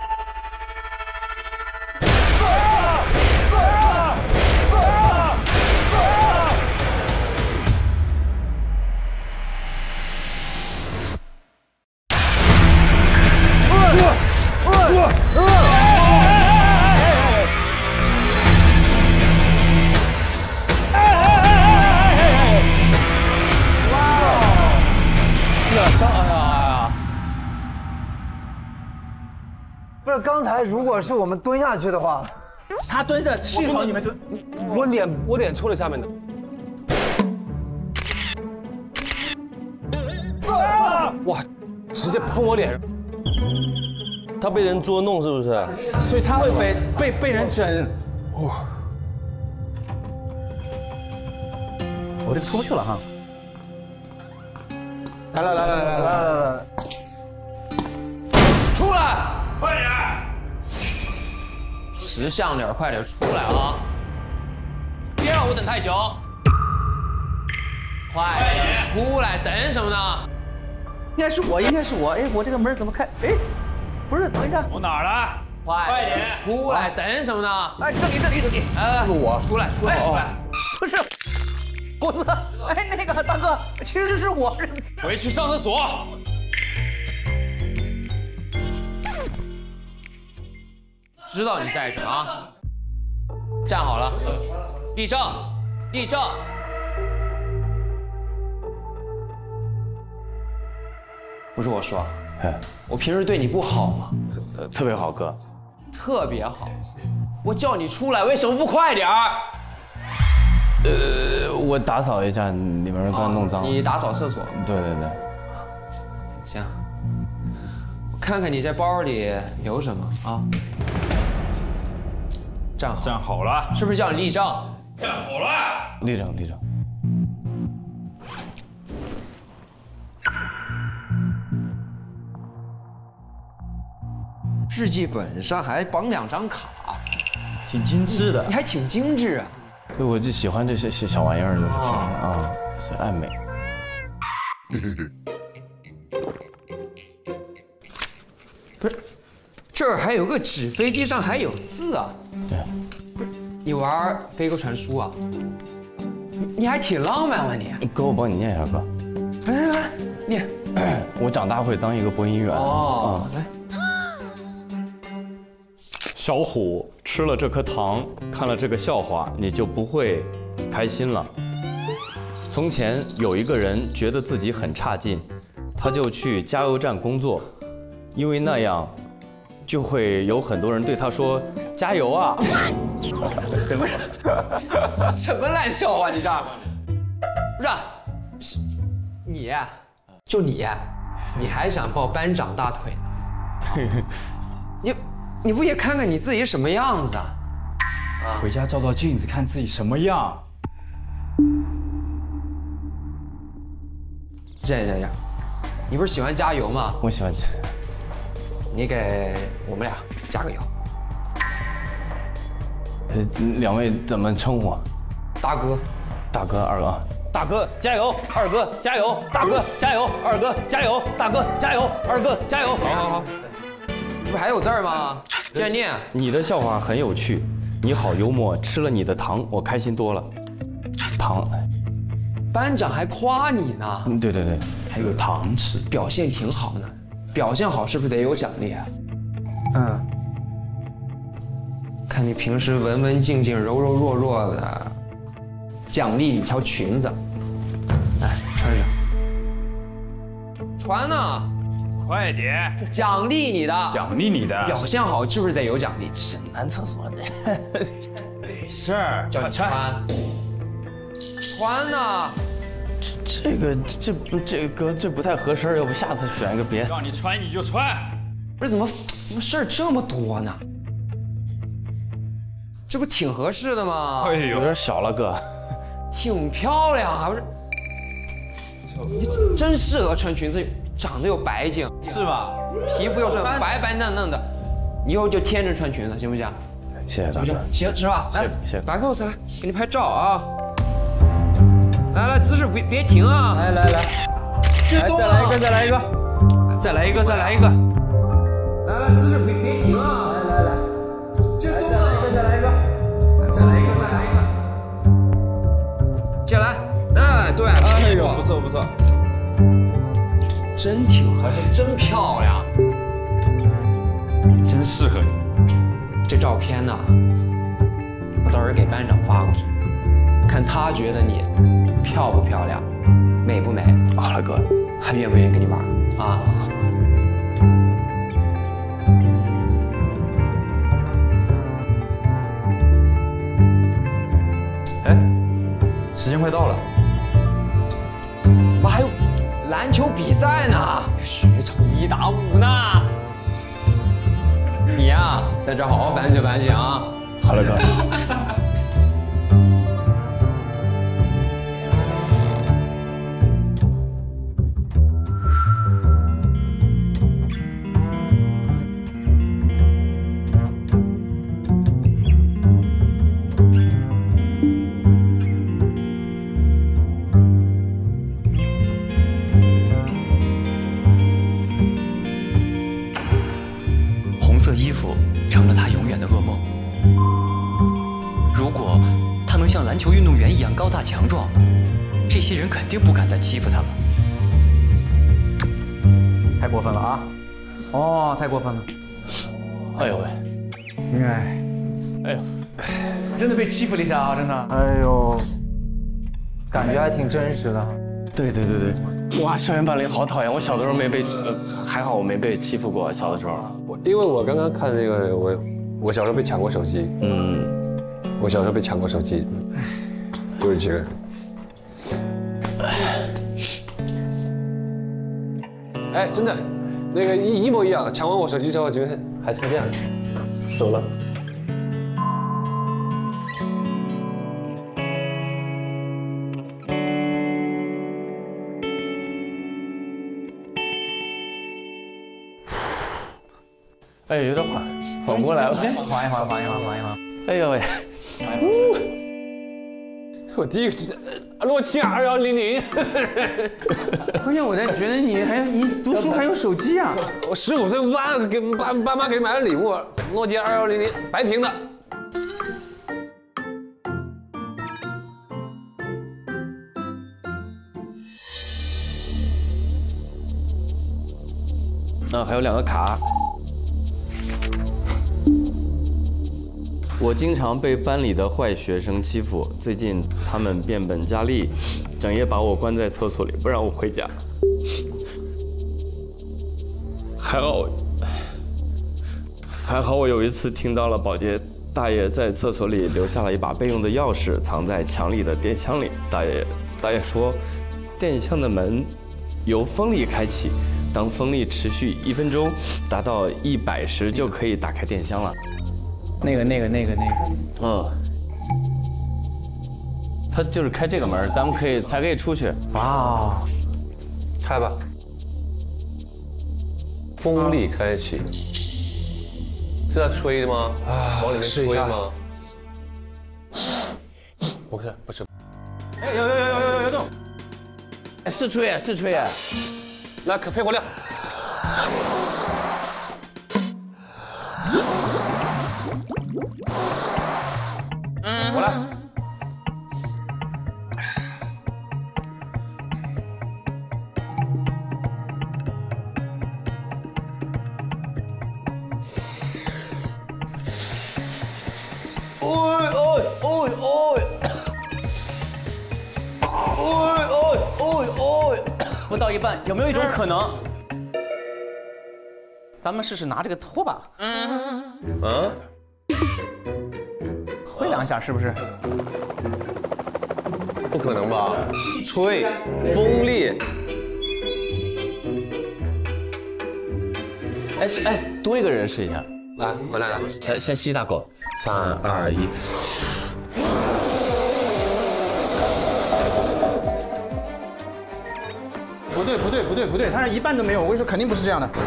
不是，刚才如果是我们蹲下去的话， 他蹲着，幸好你们蹲， 我脸我脸戳在下面的。哇，直接喷我脸，他被人捉弄是不是？ 所以他会被被被人整。哇！ 我这个出不去了哈。 来来来来来来来来， 出来！快点！ 是识相点，快点出来啊！别让我等太久，快点出来，等什么呢？ 应该是我，应该是我。哎，我这个门怎么开？哎，不是，等一下， 我哪儿了？快点出来，等什么呢？ 哎，这里，这里，这里。 哎，我出来，出来，出来！ 不是，胡子，哎，那个大哥，其实是我。 回去上厕所。 知道你在这啊！站好了，立正，立正。不是我说，我平时对你不好吗？ 呃，特别好，哥。 特别好。我叫你出来，为什么不快点儿？ 呃，我打扫一下，里面刚弄脏了。 你打扫厕所？ 对对对。 行，我看看你这包里有什么啊？ 站好， 站好了， 是不是叫你立正？ 站好了， 立正，立正。 日记本上还绑两张卡， 挺精致的。 你还挺精致啊！ 对，我就喜欢这些小小玩意儿，就是啊，是爱美。 不是，这儿还有个纸飞机，上还有字啊。 对， 不是你玩飞鸽传书啊？你还挺浪漫啊你！ 哥，我帮你念一下，哥。 来来来，念。 我长大会当一个播音员。 哦，来。 小虎吃了这颗糖，看了这个笑话，你就不会开心了。从前有一个人觉得自己很差劲，他就去加油站工作，因为那样。 就会有很多人对他说：“加油啊！” 什么烂笑话？你这，不是，你，就你，你还想抱班长大腿呢？你，你不也看看你自己什么样子啊？ 回家照照镜子，看自己什么样。 这样这样，你不是喜欢加油吗？ 我喜欢。 你给我们俩加个油。 呃，两位怎么称呼啊？ 大哥， 大哥，二哥。 大哥加油，二哥加油，大哥加油，二哥加油，大哥加油，二哥加油。 好好好，这不还有字儿吗？接着念。 你的笑话很有趣，你好幽默，吃了你的糖，我开心多了。糖。 班长还夸你呢。 嗯，对对对， 还有糖吃，表现挺好呢。 表现好是不是得有奖励啊？嗯，看你平时文文静静、柔柔弱弱的，奖励你条裙子，来穿上。穿呢？ 快点！ 奖励你的， 奖励你的， 表现好是不是得有奖励？ 是男厕所的， 没事儿， 叫你穿。穿呢？ 这个这不这个哥这不太合身，要不下次选一个别。 让你穿你就穿， 不是怎么怎么事儿这么多呢？这不挺合适的吗？ 哎呦，有点小了哥。 挺漂亮啊，不是？你真适合穿裙子，长得又白净， 是吧？ 皮肤又正白白嫩嫩的，你以后就天天穿裙子，行不行？ 谢谢大哥。 行，是吧？来， 谢谢。 把 pose 来，给你拍照啊。 来来，姿势别别停啊！ 来来来， 这动再来一个，再来一个，再来一个，再来一个。 来来，姿势别别停啊！ 来来来， 这动再来一个，再来一个， 再来一个，再来一个。接下来，哎，对， 哎呦，不错不错， 真挺合适，真漂亮， 真适合你。 这照片呢，我到时候给班长发过去。 看他觉得你漂不漂亮，美不美？ 好了，哥， 还愿不愿意跟你玩啊？ 哎，时间快到了， 妈还有篮球比赛呢，学场一打五呢。你呀，在这好好反省反省啊。 好了，哥。 动员一样高大强壮，这些人肯定不敢再欺负他们。 太过分了啊！哦，太过分了！ 哎呦喂！ 哎，哎呦，真的被欺负了一下啊！真的。 哎呦，感觉还挺真实的。 对对对对，哇，校园霸凌好讨厌！我小的时候没被，呃，还好我没被欺负过。小的时候， 我因为我刚刚看这个，我我小时候被抢过手机，嗯，我小时候被抢过手机，就是这个。哎，真的，那个一一模一样，抢完我手机之后，就还成这样，走了。 哎，有点缓，缓不过来了。 缓一缓，缓一缓，缓一缓。 哎呦喂！ 我第一个诺基亚二幺零零。 关键我在觉得你还你读书还有手机啊！ 我十五岁爸给爸爸妈给买了礼物，诺基亚二幺零零白屏的。 啊，还有两个卡。我经常被班里的坏学生欺负，最近他们变本加厉，整夜把我关在厕所里，不让我回家。还好，还好我有一次听到了保洁大爷在厕所里留下了一把备用的钥匙，藏在墙里的电箱里。大爷大爷说，电箱的门由风力开启，当风力持续一分钟，达到一百时就可以打开电箱了。 那个、那个、那个、那个， 嗯，他就是开这个门，咱们可以才可以出去。 啊，开吧。风力开启，是要吹的吗？啊，往里面吹吗？不是，不是。 哎，有有有有有有动！ 哎，是吹哎，是吹哎。 来，可肺活量。 我来。 哦哦哦哦！哦哦哦哦！ 不到一半，有没有一种可能？咱们试试拿这个拖把。嗯。 嗯。 挥两下是不是？ 不可能吧？吹，风力。 哎是哎，多一个人试一下。 来，我来来， 先先吸一大口。 三二一。 不对不对不对不对，他是一半都没有，我跟你说肯定不是这样的。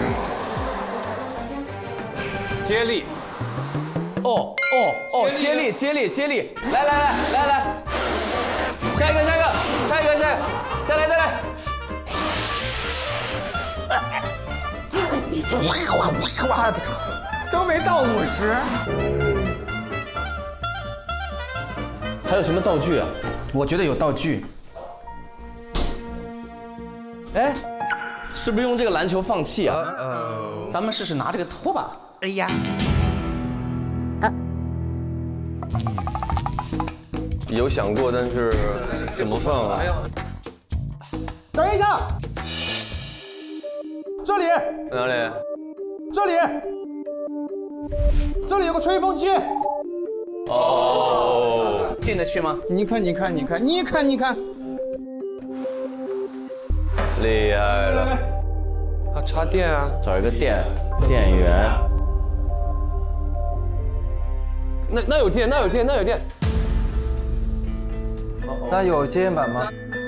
接力。 哦哦哦！接力接力接力！来来来来来，下一个下一个下一个下一个，再来再来！ 哇，都没到五十。 还有什么道具啊？ 我觉得有道具。 哎，是不是用这个篮球放气啊？ 呃，咱们试试拿这个拖把。哎呀。 有想过，但是怎么放啊？ 等一下，这里哪里？ 这里，这里有个吹风机。 哦， 进得去吗？ 你看，你看，你看，你看，你看， 厉害了！啊，插电啊， 找一个电电源。 那那有电，那有电，那有电。 那有接线板吗？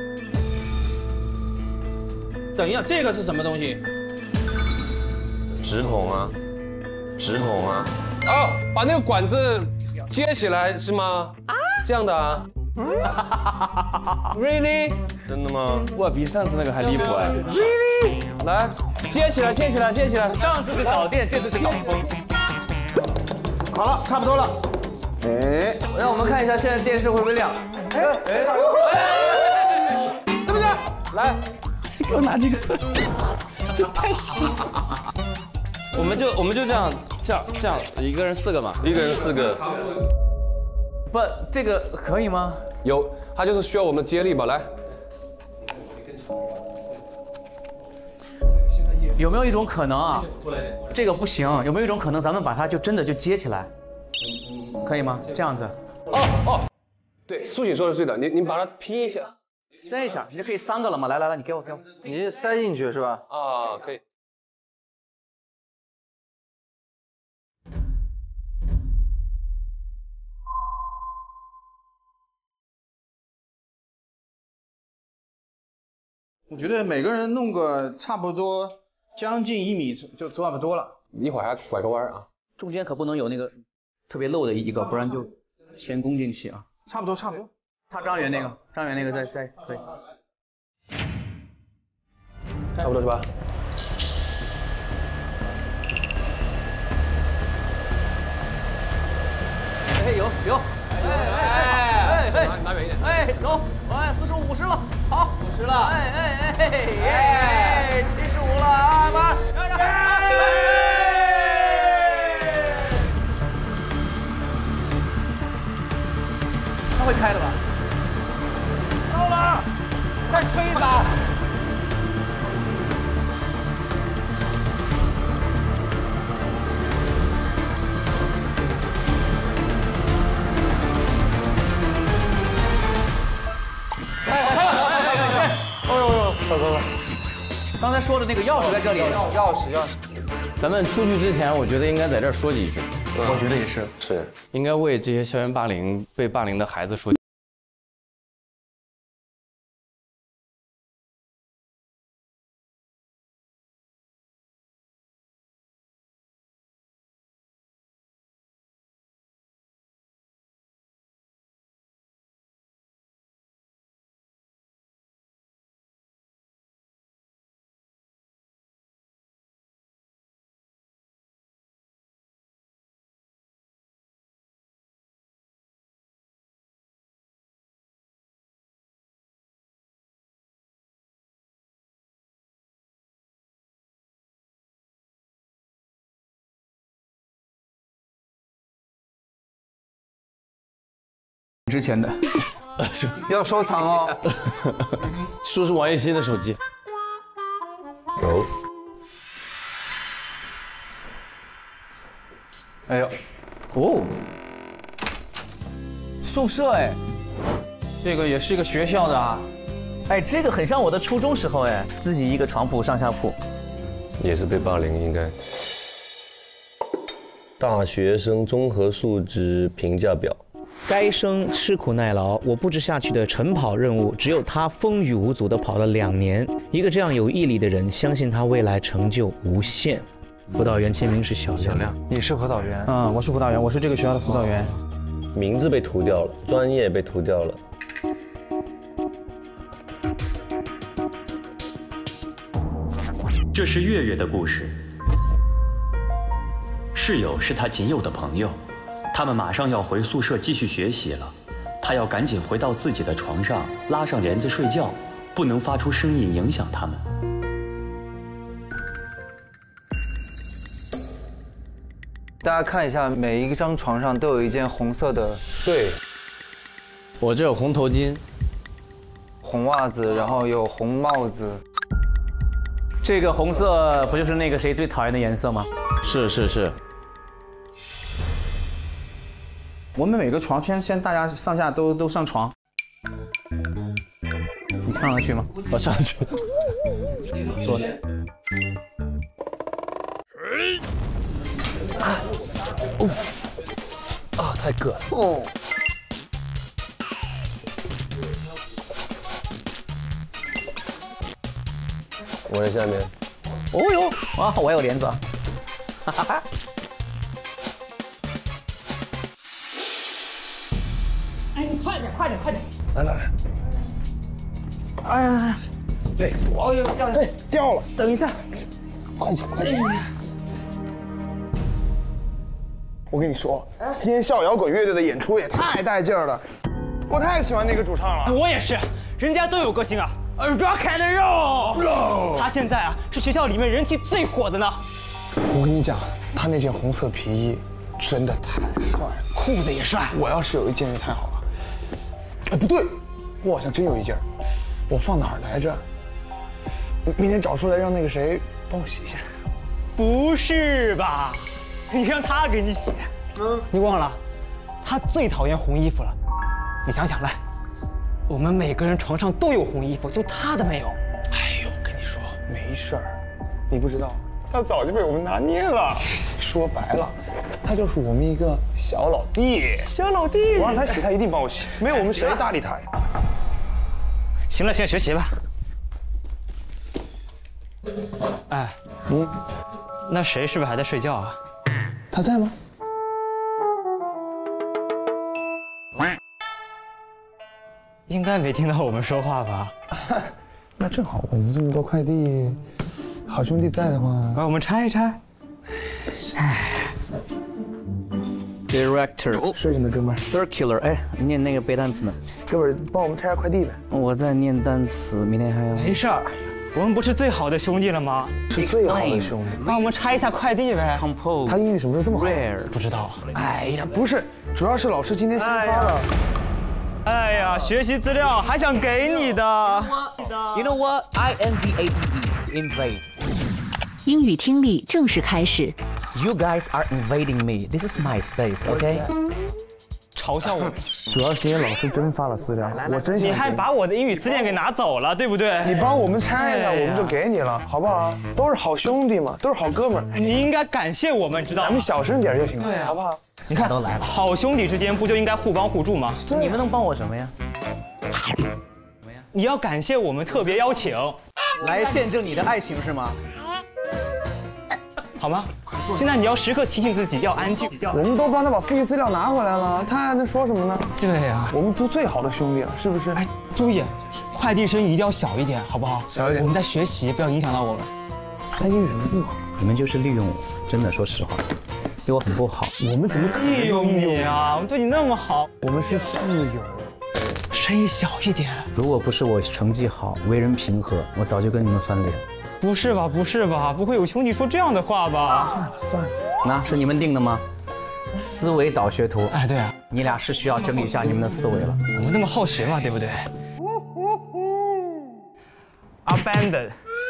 等一下，这个是什么东西？ 直筒啊，直筒啊。哦，把那个管子接起来是吗？啊，这样的啊。Really？ 真的吗？ 哇，比上次那个还离谱哎。 Really？ 来，接起来，接起来，接起来。 上次是导电，这次是导风。 好了，差不多了。 哎，让我们看一下现在电视会不会亮。哎哎，对不对？来， 给我拿这个，这太傻了。 我们就我们就这样这样这样，一个人四个嘛， 一个人四个。 不，这个可以吗？ 有，他就是需要我们接力吧，来。 有没有一种可能啊？这个不行，有没有一种可能，咱们把它就真的就接起来，可以吗？这样子。 哦哦，对，苏锦说的是对的，你你把它拼一下， 塞一下，你就可以三个了嘛。来来来，你给我给我， 你塞进去是吧？ 啊，可以。 我觉得每个人弄个差不多将近一米就差不多了。 一会儿还拐个弯啊， 中间可不能有那个特别漏的一个，不然就前功尽弃啊。 差不多差不多。 他张元那个，张元那个再塞可以。 差不多是吧？ 哎有有。哎哎哎哎，拿远一点。哎走，哎四十五五十了，好五十了。哎哎哎哎，七十五了啊妈！他会开的吧？到了，再吹一把。 走走走， 刚才说的那个钥匙在这里， 钥匙钥匙。 咱们出去之前，我觉得应该在这儿说几句。 我觉得也是， 是应该为这些校园霸凌、被霸凌的孩子说。 之前的要收藏哦。 说是王栎鑫的手机。 有。 哎呦，哦，宿舍哎， 这个也是一个学校的啊。 哎，这个很像我的初中时候哎，自己一个床铺上下铺。 也是被霸凌应该。大学生综合素质评价表。 该生吃苦耐劳，我布置下去的晨跑任务，只有他风雨无阻地跑了两年。一个这样有毅力的人，相信他未来成就无限。辅导员签名是小亮， 你是辅导员？嗯，我是辅导员，我是这个学校的辅导员。 名字被涂掉了，专业被涂掉了。 这是月月的故事。室友是他仅有的朋友。他们马上要回宿舍继续学习了，他要赶紧回到自己的床上，拉上帘子睡觉，不能发出声音影响他们。 大家看一下，每一张床上都有一件红色的。 对，我这有红头巾， 红袜子，然后有红帽子。 这个红色不就是那个谁最讨厌的颜色吗？ 是是是。 我们每个床先先大家上下都都上床， 你上得去吗？ 我上去。 坐的。 啊！哦！啊，太硌了。哦。 我在下面。 哦呦！啊，我有帘子。哈哈哈。 哎，你快点，快点，快点！ 来来来！ 哎呀， 累死我！ 哎呦，掉了！哎，掉了！ 等一下， 快点，快点！ 我跟你说，今天校摇滚乐队的演出也太带劲儿了，我太喜欢那个主唱了。 我也是，人家都有歌星啊。 Rock and roll， 他现在啊是学校里面人气最火的呢。 我跟你讲，他那件红色皮衣真的太帅了， 裤子也帅。 我要是有一件也太好了。哎，不对，我好像真有一件，我放哪儿来着？明天找出来让那个谁帮我洗一下。 不是吧？你让他给你洗？嗯，你忘了，他最讨厌红衣服了。你想想来。 我们每个人床上都有红衣服，就他的没有。 哎呦，我跟你说，没事儿，你不知道，他早就被我们拿捏了。说白了，他就是我们一个小老弟。 小老弟， 我让他洗，他一定帮我洗，没有我们谁搭理他呀？ 行了，先学习吧。哎，嗯，那谁是不是还在睡觉啊？ 他在吗？ 应该没听到我们说话吧？ 那正好，我们这么多快递，好兄弟在的话， 把我们拆一拆。 哎 ，Director， 睡着呢，哥们儿。 Circular， 哎，念那个背单词呢。 哥们儿，帮我们拆下快递呗。 我在念单词，明天还要。 没事儿，我们不是最好的兄弟了吗？ 是最好的兄弟。 帮我们拆一下快递呗。 Compose。 他英语什么时候这么好？ Rare， 不知道。 哎呀，不是，主要是老师今天新发了。 哎呀，学习资料还想给你的。 You know what? I N V A D E, invade. 英语听力正式开始。 You guys are invading me. This is my space, OK? 嘲笑我。 主要是今天老师真发了资料，我真想。 你还把我的英语词典给拿走了，对不对？ 你帮我们拆一下，我们就给你了，好不好？都是好兄弟嘛，都是好哥们儿。 你应该感谢我们，知道吗？ 咱们小声点就行了， 对啊， 好不好？ 你看， 都来了， 好兄弟之间不就应该互帮互助吗？ 你们能帮我什么呀？ 你要感谢我们特别邀请， 来见证你的爱情是吗？ 好吗？现在你要时刻提醒自己要安静。 我们都帮他把复习资料拿回来了，他还能说什么呢？ 对呀， 我们都最好的兄弟了，是不是？ 哎，注意，快递声一定要小一点，好不好？ 小一点。 我们在学习，不要影响到我们。 他英语什么不好？ 你们就是利用我，真的，说实话。 对我很不好， 我们怎么可能利用你啊？我们对你那么好， 我们是室友。 声音小一点。 如果不是我成绩好，为人平和，我早就跟你们翻脸。 不是吧？不是吧？不会有兄弟说这样的话吧？ 算了算了， 那是你们定的吗？思维导学图。 哎，对啊， 你俩是需要整理一下你们的思维了。 我们那么好学嘛，对不对 ？Abandon。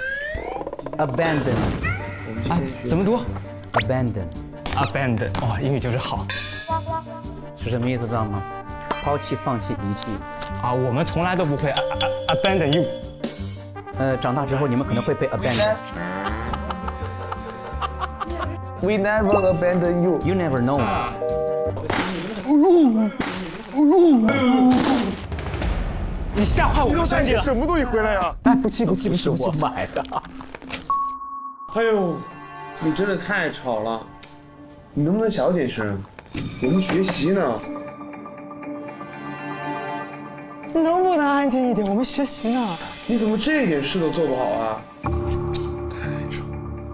Abandon。 啊，怎么读 ？Abandon。 Abandon， 哦，英语就是好， 是什么意思知道吗？抛弃、放弃、遗弃。 啊，我们从来都不会 abandon you。 呃，长大之后你们可能会被 abandon。 We never abandon you. You never know. 你吓坏我们兄弟了！ 什么东西回来呀？ 哎，不气不气不气， 我买的。 哎呦！ 你真的太吵了，你能不能小点声？我们学习呢。 能不能安静一点？我们学习呢。 你怎么这点事都做不好啊？太吵。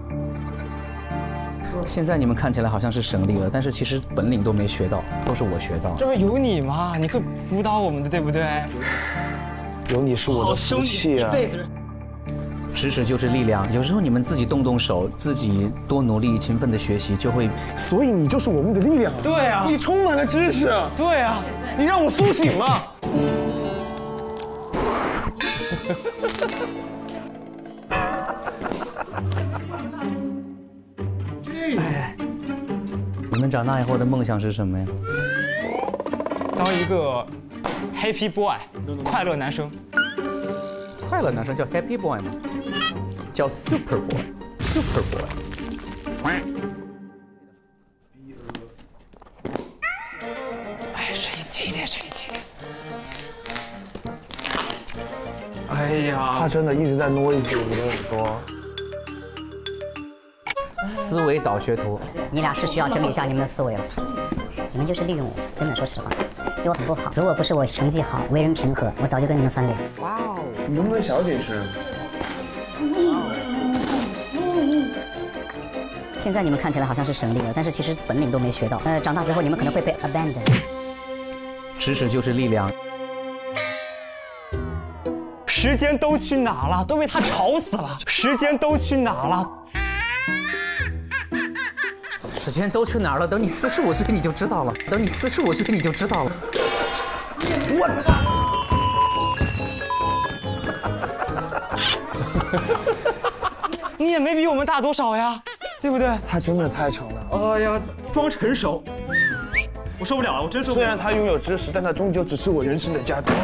现在你们看起来好像是省力了，但是其实本领都没学到，都是我学到。 这不有你吗？你会辅导我们的，对不对？ 有你是我的福气啊！ 知识就是力量，有时候你们自己动动手，自己多努力、勤奋的学习，就会。 所以你就是我们的力量。 对啊， 你充满了知识。 对啊， 你让我苏醒了。 哎，你们长大以后的梦想是什么呀？ 当一个 happy boy， 快乐男生。 快乐男生叫 happy boy 吗？叫 super boy，super boy。 哎，声音轻一点，声音轻一点。哎呀， 他真的一直在挪一句我的耳朵。 思维导学图， 你俩是需要整理一下你们的思维了。你们就是利用我，真的，说实话，对我很不好。如果不是我成绩好，为人平和，我早就跟你们翻脸。 哇哦，你能不能小点声？ 现在你们看起来好像是省力了，但是其实本领都没学到。呃，长大之后你们可能会被 abandon。 知识就是力量。 时间都去哪了？都被他吵死了。时间都去哪了？ 时间都去哪儿了？等你四十五岁你就知道了。等你四十五岁你就知道了。 我操！你也没比我们大多少呀，对不对？ 他真的太成了。 哎呀，装成熟，我受不了了，我真受不了。 虽然他拥有知识，但他终究只是我人生的家庭。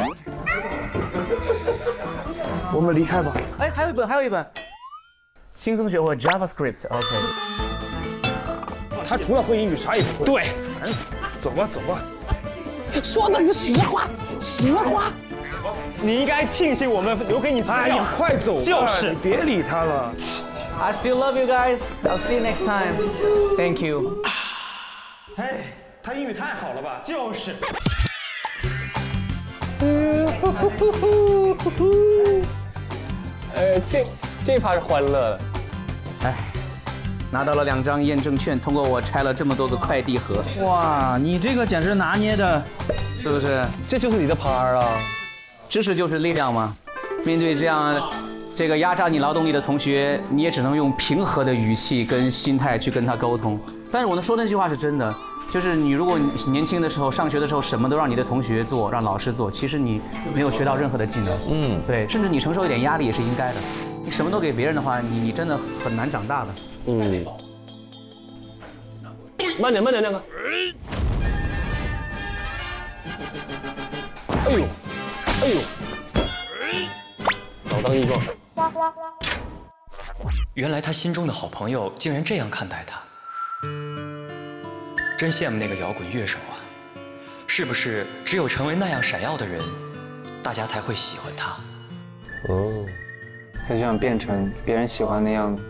我们离开吧。 哎，还有一本，还有一本，轻松学会 JavaScript。OK。 他除了会英语啥也不会。 对， 烦死了。走吧，走吧。 说的是实话，实话。你应该庆幸我们留给你资料。 哎呀，快走吧！ 就是你别理他了。 I still love you guys. I'll see you next time. Thank you. 哎，他英语太好了吧？就是。 呃，这这趴是欢乐的。 哎，拿到了两张验证券，通过我拆了这么多个快递盒。 哇，你这个简直拿捏的， 是不是？ 这就是你的趴啊！ 知识就是力量嘛。面对这样这个压榨你劳动力的同学，你也只能用平和的语气跟心态去跟他沟通。但是我能说的那句话是真的，就是你如果年轻的时候上学的时候什么都让你的同学做，让老师做，其实你没有学到任何的技能。嗯，对，甚至你承受一点压力也是应该的。你什么都给别人的话，你你真的很难长大的。 嗯。慢点，慢点，亮哥。哎呦，哎呦，老当益壮。 原来他心中的好朋友竟然这样看待他，真羡慕那个摇滚乐手啊！是不是只有成为那样闪耀的人，大家才会喜欢他？ 哦，他就想变成别人喜欢那样子。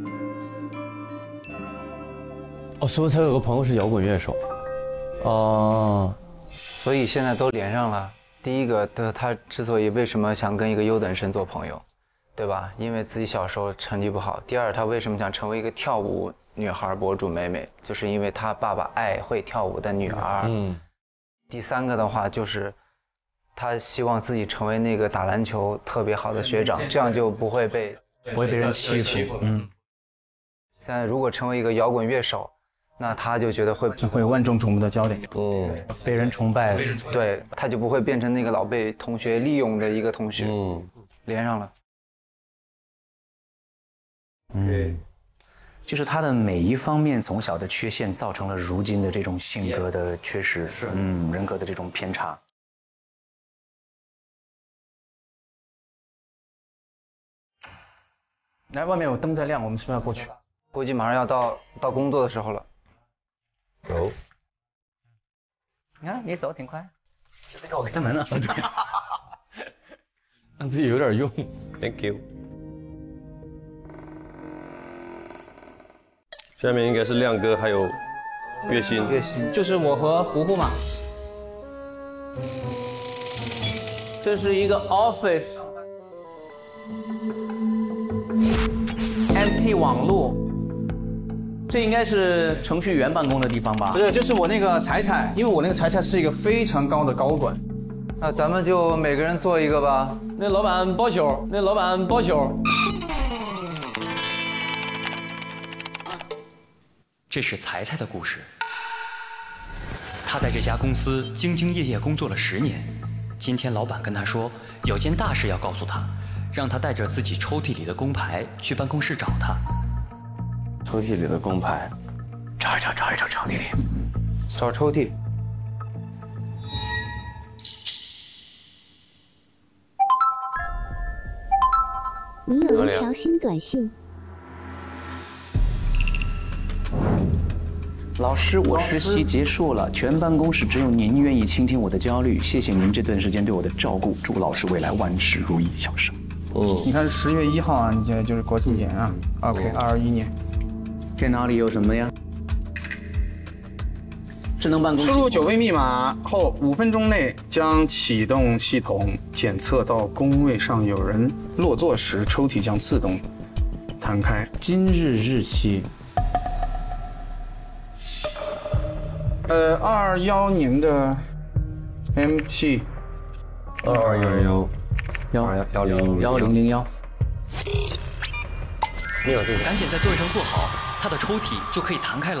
哦，所以才有个朋友是摇滚乐手。哦， 所以现在都连上了。第一个，他他之所以为什么想跟一个优等生做朋友，对吧？因为自己小时候成绩不好。第二，他为什么想成为一个跳舞女孩博主妹妹，就是因为他爸爸爱会跳舞的女儿。嗯。第三个的话就是他希望自己成为那个打篮球特别好的学长，这样就不会被不会被人欺负。嗯。 现在如果成为一个摇滚乐手，那他就觉得会会万众瞩目的焦点。 嗯。 被人崇拜。 对，他就不会变成那个老被同学利用的一个同学。嗯。连上了。 嗯。就是他的每一方面从小的缺陷，造成了如今的这种性格的缺失，嗯，人格的这种偏差。来，外面有灯在亮，我们是不是要过去？ 估计马上要到到工作的时候了。 走。 你看，你走挺快，就得给我开门了。 让自己有点用 ，Thank you。 下面应该是亮哥还有月薪， 月薪就是我和胡胡嘛。 这是一个 office。M T 网络，这应该是程序员办公的地方吧？ 不是，就是我那个彩彩，因为我那个彩彩是一个非常高的高管。 那咱们就每个人做一个吧。 那老板包宿，那老板包宿。 这是才才的故事。他在这家公司兢兢业业工作了十年，今天老板跟他说有件大事要告诉他。让他带着自己抽屉里的工牌去办公室找他。 抽屉里的工牌， 找一找，找一找抽屉里， 找抽屉。 你有一条新短信。 老师，我实习结束了，全办公室只有您愿意倾听我的焦虑，谢谢您这段时间对我的照顾，祝老师未来万事如意，小生。 嗯，你看十月一号啊，你这就是国庆节啊。OK， 二二一年。 电脑里有什么呀？智能办公。 输入九位密码后，五分钟内将启动系统，检测到工位上有人落座时，抽屉将自动弹开。 今日日期呃，二幺年的 M 七， 二二幺幺幺幺零幺零零幺。 没有这个。 赶紧在座位上坐好，他的抽屉就可以弹开了。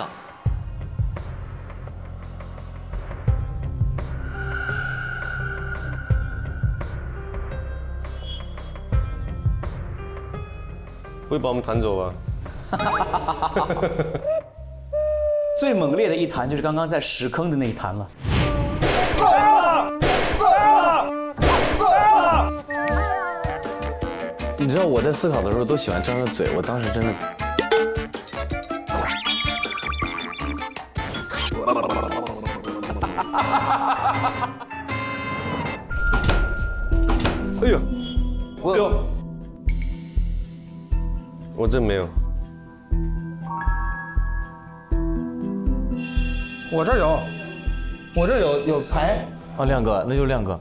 不会把我们弹走吧？ 最猛烈的一弹就是刚刚在屎坑的那一弹了。 你知道我在思考的时候都喜欢张着嘴，我当时真的。 哎呦，我我真没有。 我这儿有，我这儿有有牌。 哦，亮哥，那就是亮哥。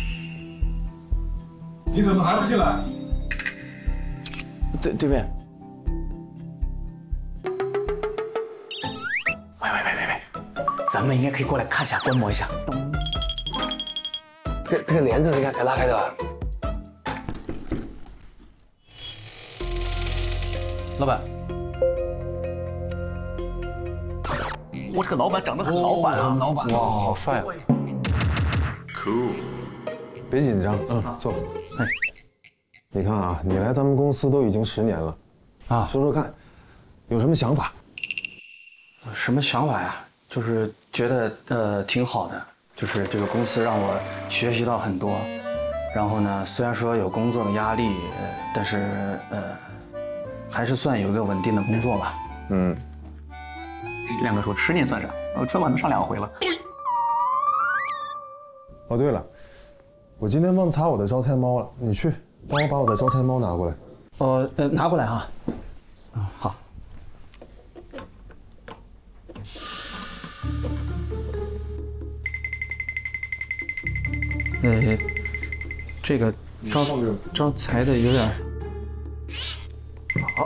你怎么还不进来？ 对对面。 喂喂喂喂喂，咱们应该可以过来看一下，观摩一下。 这个这个帘子你看给拉开的吧？ 老板，我这个老板长得很老板啊， 老板， 哇，好帅啊 ！Cool， 别紧张，嗯，坐。哎，你看啊，你来咱们公司都已经十年了，啊，说说看，有什么想法？ 什么想法呀？就是觉得呃挺好的，就是这个公司让我学习到很多，然后呢，虽然说有工作的压力，呃、但是呃。还是算有一个稳定的工作吧。 嗯， 亮哥说十年算啥？我春晚都上两回了。 哦，对了，我今天忘擦我的招财猫了，你去帮我把我的招财猫拿过来。 哦，呃，拿过来哈。啊，好。呃，这个招招财的有点。好，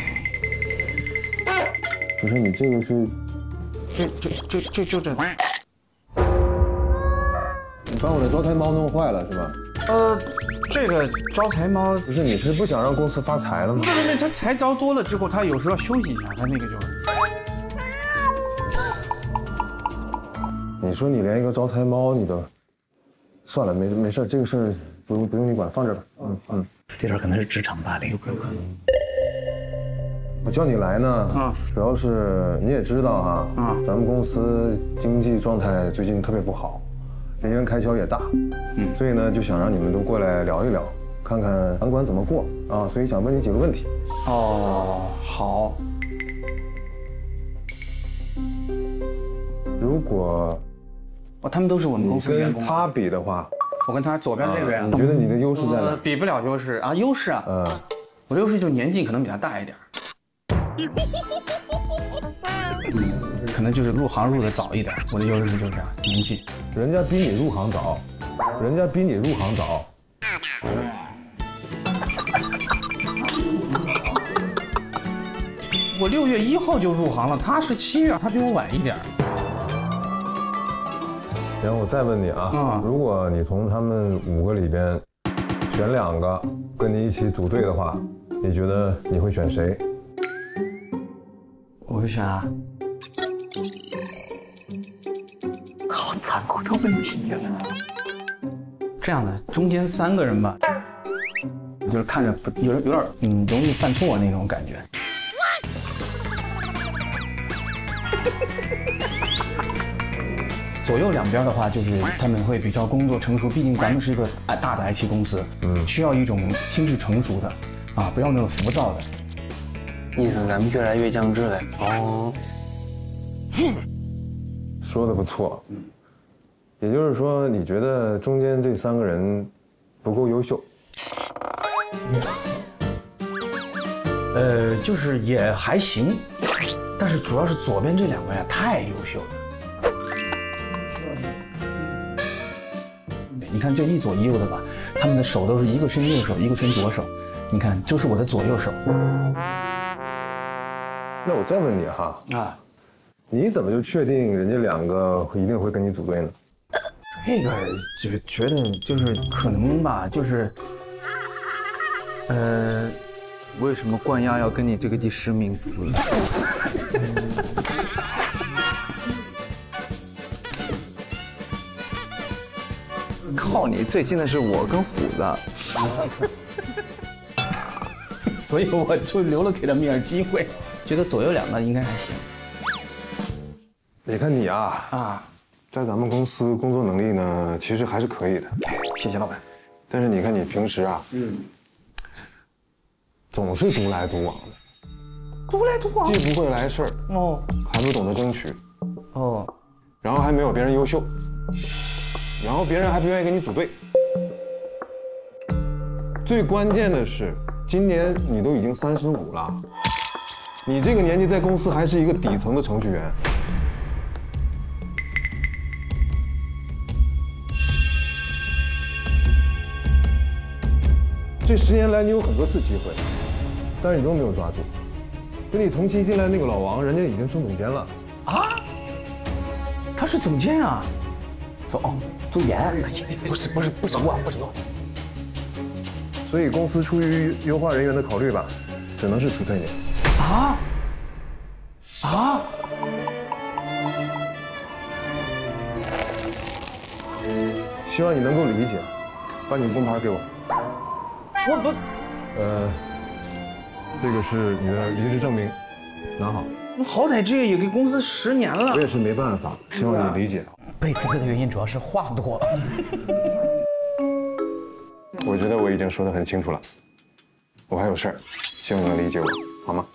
不是你这个是， 这这这这就这， 你把我的招财猫弄坏了是吧？ 呃，这个招财猫不是你是不想让公司发财了吗？ 对对对，它财招多了之后，它有时候要休息一下，它那个就。 你说你连一个招财猫你都，算了，没没事，这个事儿不用不用你管，放这吧。嗯嗯， 这点可能是职场霸凌，有可能。 我叫你来呢，嗯，主要是你也知道哈，嗯，咱们公司经济状态最近特别不好，人员开销也大，嗯，所以呢就想让你们都过来聊一聊，看看餐馆怎么过啊，所以想问你几个问题。 哦，好。 如果， 哦，他们都是我们公司的员工。 跟他比的话， 我跟他左边这个人， 你觉得你的优势在哪？ 比不了优势啊，优势啊，嗯，我的优势就是年纪可能比他大一点。嗯，可能就是入行入的早一点，我的优势就是这样，年纪。 人家比你入行早，人家比你入行早。 我六月一号就入行了，他是七月，他比我晚一点。 行，我再问你啊，嗯、如果你从他们五个里边选两个跟你一起组队的话，你觉得你会选谁？ 我会选啊。 好残酷的问题呀！ 这样的，中间三个人吧，就是看着不有有点嗯容易犯错那种感觉。左右两边的话，就是他们会比较工作成熟，毕竟咱们是一个大的 I T 公司，嗯，需要一种心智成熟的，啊，不要那种浮躁的。 意思咱们越来越降智了。哦， 说的不错。也就是说，你觉得中间这三个人不够优秀？ 呃，就是也还行，但是主要是左边这两个呀太优秀了。你看这一左一右的吧，他们的手都是一个伸右手，一个伸左手。你看，就是我的左右手。 那我再问你哈啊， 你怎么就确定人家两个一定会跟你组队呢？ 这个就觉得就是可能吧，就是，呃，为什么冠亚要跟你这个第十名组队？靠你最近的是我跟虎子。所以我就留了给他们一点机会，觉得左右两个应该还行。 你看你啊啊，在咱们公司工作能力呢，其实还是可以的。 谢谢老板。 但是你看你平时啊，嗯，总是独来独往的， 独来独往， 既不会来事儿哦，还不懂得争取哦，然后还没有别人优秀，然后别人还不愿意跟你组队。最关键的是。今年你都已经三十五了，你这个年纪在公司还是一个底层的程序员。这十年来你有很多次机会，但是你都没有抓住。跟你同期进来那个老王，人家已经升总监了。 啊？他是总监啊？总总监？不是不是不行啊，不行啊。 所以公司出于优化人员的考虑吧，只能是辞退你。 啊？啊？ 希望你能够理解，把你的工牌给我。 我不， 呃，这个是你的离职证明，拿好。 我好歹这也给公司十年了。 我也是没办法，希望你理解。 被辞退的原因主要是话多。 我觉得我已经说得很清楚了，我还有事儿，希望你能理解我，好吗？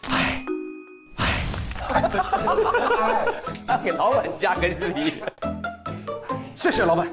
哎，给老板加个戏。谢谢老板。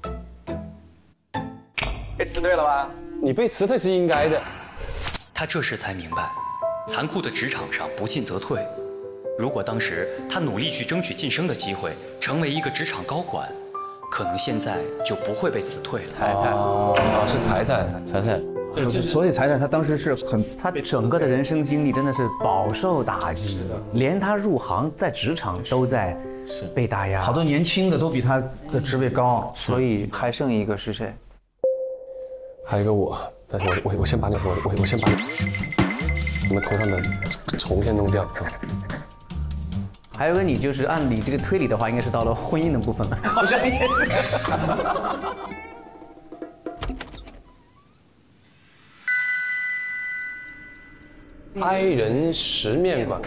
被辞退了吧？ 你被辞退是应该的。 他这时才明白，残酷的职场上不进则退。如果当时他努力去争取晋升的机会，成为一个职场高管。可能现在就不会被辞退了。 彩彩，哦，是彩彩，彩彩。 所以彩彩她当时是很，她整个的人生经历真的是饱受打击的，连她入行在职场都在被打压，好多年轻的都比她的职位高，所以还剩一个是谁？ 还有一个我，但是我我我先把你我我我先把你你们头上的虫先弄掉。 还有个你就是按你这个推理的话，应该是到了婚姻的部分了。好像也是。 哀人十面馆。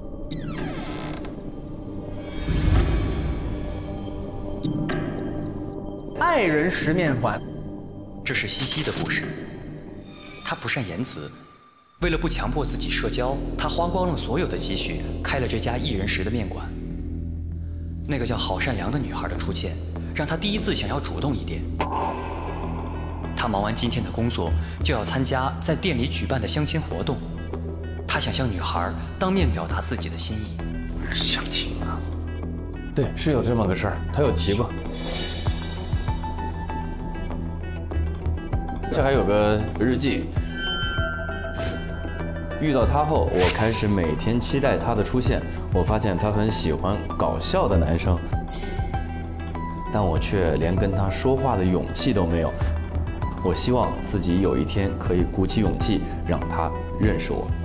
爱人十面环， 这是西西的故事。他不善言辞。为了不强迫自己社交，他花光了所有的积蓄，开了这家一人食的面馆。那个叫郝善良的女孩的出现，让他第一次想要主动一点。他忙完今天的工作，就要参加在店里举办的相亲活动。他想向女孩当面表达自己的心意。 相亲啊？对，是有这么个事儿，他有提过。这还有个日记。遇到他后，我开始每天期待他的出现。我发现他很喜欢搞笑的男生，但我却连跟他说话的勇气都没有。我希望自己有一天可以鼓起勇气让他认识我。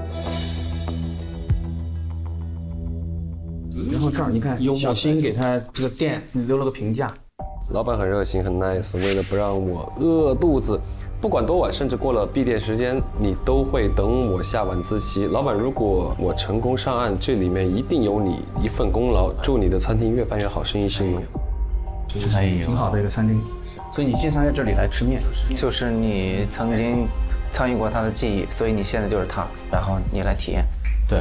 然后这儿你看，小新给他这个店留了个评价， 老板很热心，很 nice， 为了不让我饿肚子。不管多晚，甚至过了闭店时间，你都会等我下晚自习。老板，如果我成功上岸，这里面一定有你一份功劳。祝你的餐厅越办越好，生意兴隆。 就是挺好的一个餐厅，所以你经常在这里来吃面， 就是你曾经参与过他的记忆，所以你现在就是他，然后你来体验。 对。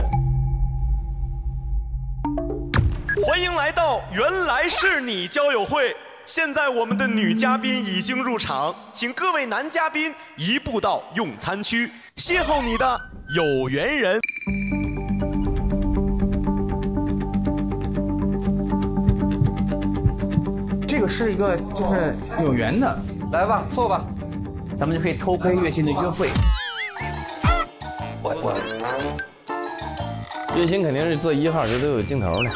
欢迎来到原来是你交友会。现在我们的女嘉宾已经入场，请各位男嘉宾移步到用餐区，邂逅你的有缘人。 这个是一个就是有缘的， 来吧，坐吧， 咱们就可以偷窥月薪的约会。 我我月薪肯定是坐一号，这都有镜头的。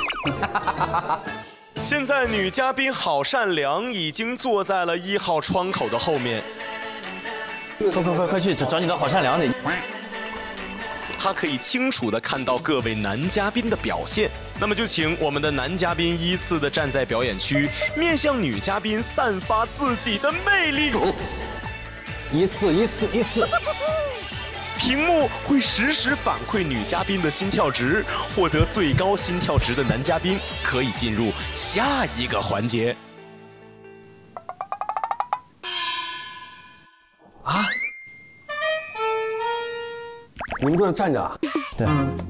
现在女嘉宾好善良已经坐在了一号窗口的后面。 快快快快去找找你的好善良的。 她可以清楚地看到各位男嘉宾的表现。那么就请我们的男嘉宾依次地站在表演区，面向女嘉宾散发自己的魅力。 一次一次一次。 屏幕会实时反馈女嘉宾的心跳值，获得最高心跳值的男嘉宾可以进入下一个环节。 啊？你们都能站着啊？ 对。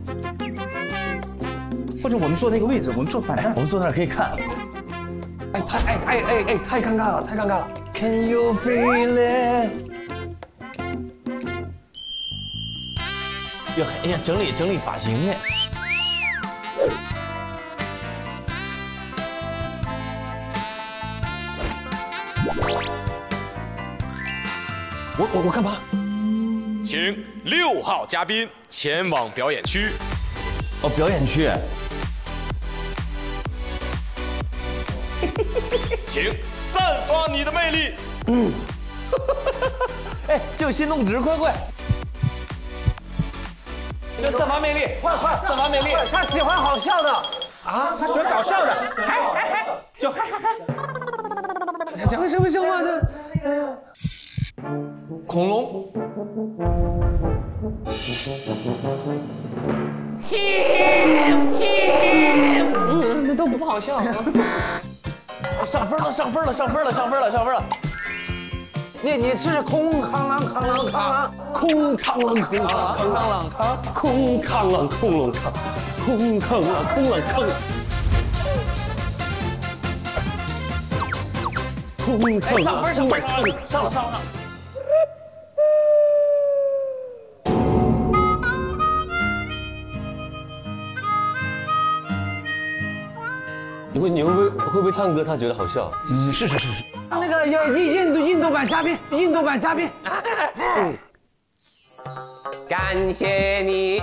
或者我们坐那个位置，我们坐板凳，我们坐那儿可以看。 哎，太哎哎哎哎，太尴尬了，太尴尬了。 Can you feel it？哟，哎呀，整理整理发型呢。 我我我干嘛？ 请六号嘉宾前往表演区。 哦，表演区。 请散发你的魅力。 嗯。哎，就心动值，快快！就散发魅力，快快散发魅力！ 他喜欢好笑的啊，他喜欢搞笑的，嗨嗨嗨，就嗨嗨嗨！讲什么笑话这？ 恐龙。 嗯，那都不好笑。 上分了，上分了，上分了，上分了，上分了！ 你你试试空康啷康啷康啷，空康啷空啷康啷康，空康啷空啷康，空康啷空啷康，空康。 上分，上分，上了，上了。 你会你会不会会不会唱歌？他觉得好笑。 嗯，是是是是。那个要印印度印度版嘉宾，印度版嘉宾。嗯。感谢你，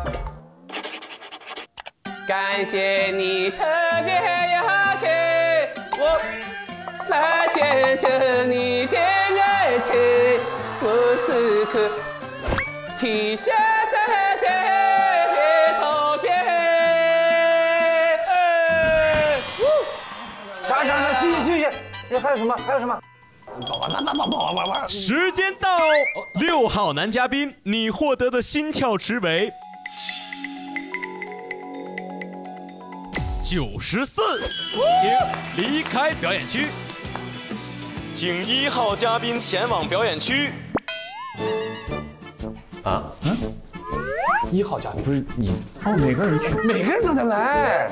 感谢你特别邀请我来见证你的爱情，无时刻体现在这里头边。啥啥啥，继续继续，这还有什么？还有什么？ 时间到，六号男嘉宾，你获得的心跳值为九十四，请离开表演区。请一号嘉宾前往表演区。 啊？嗯？ 一号嘉宾不是你哦，每个人去，每个人都得来。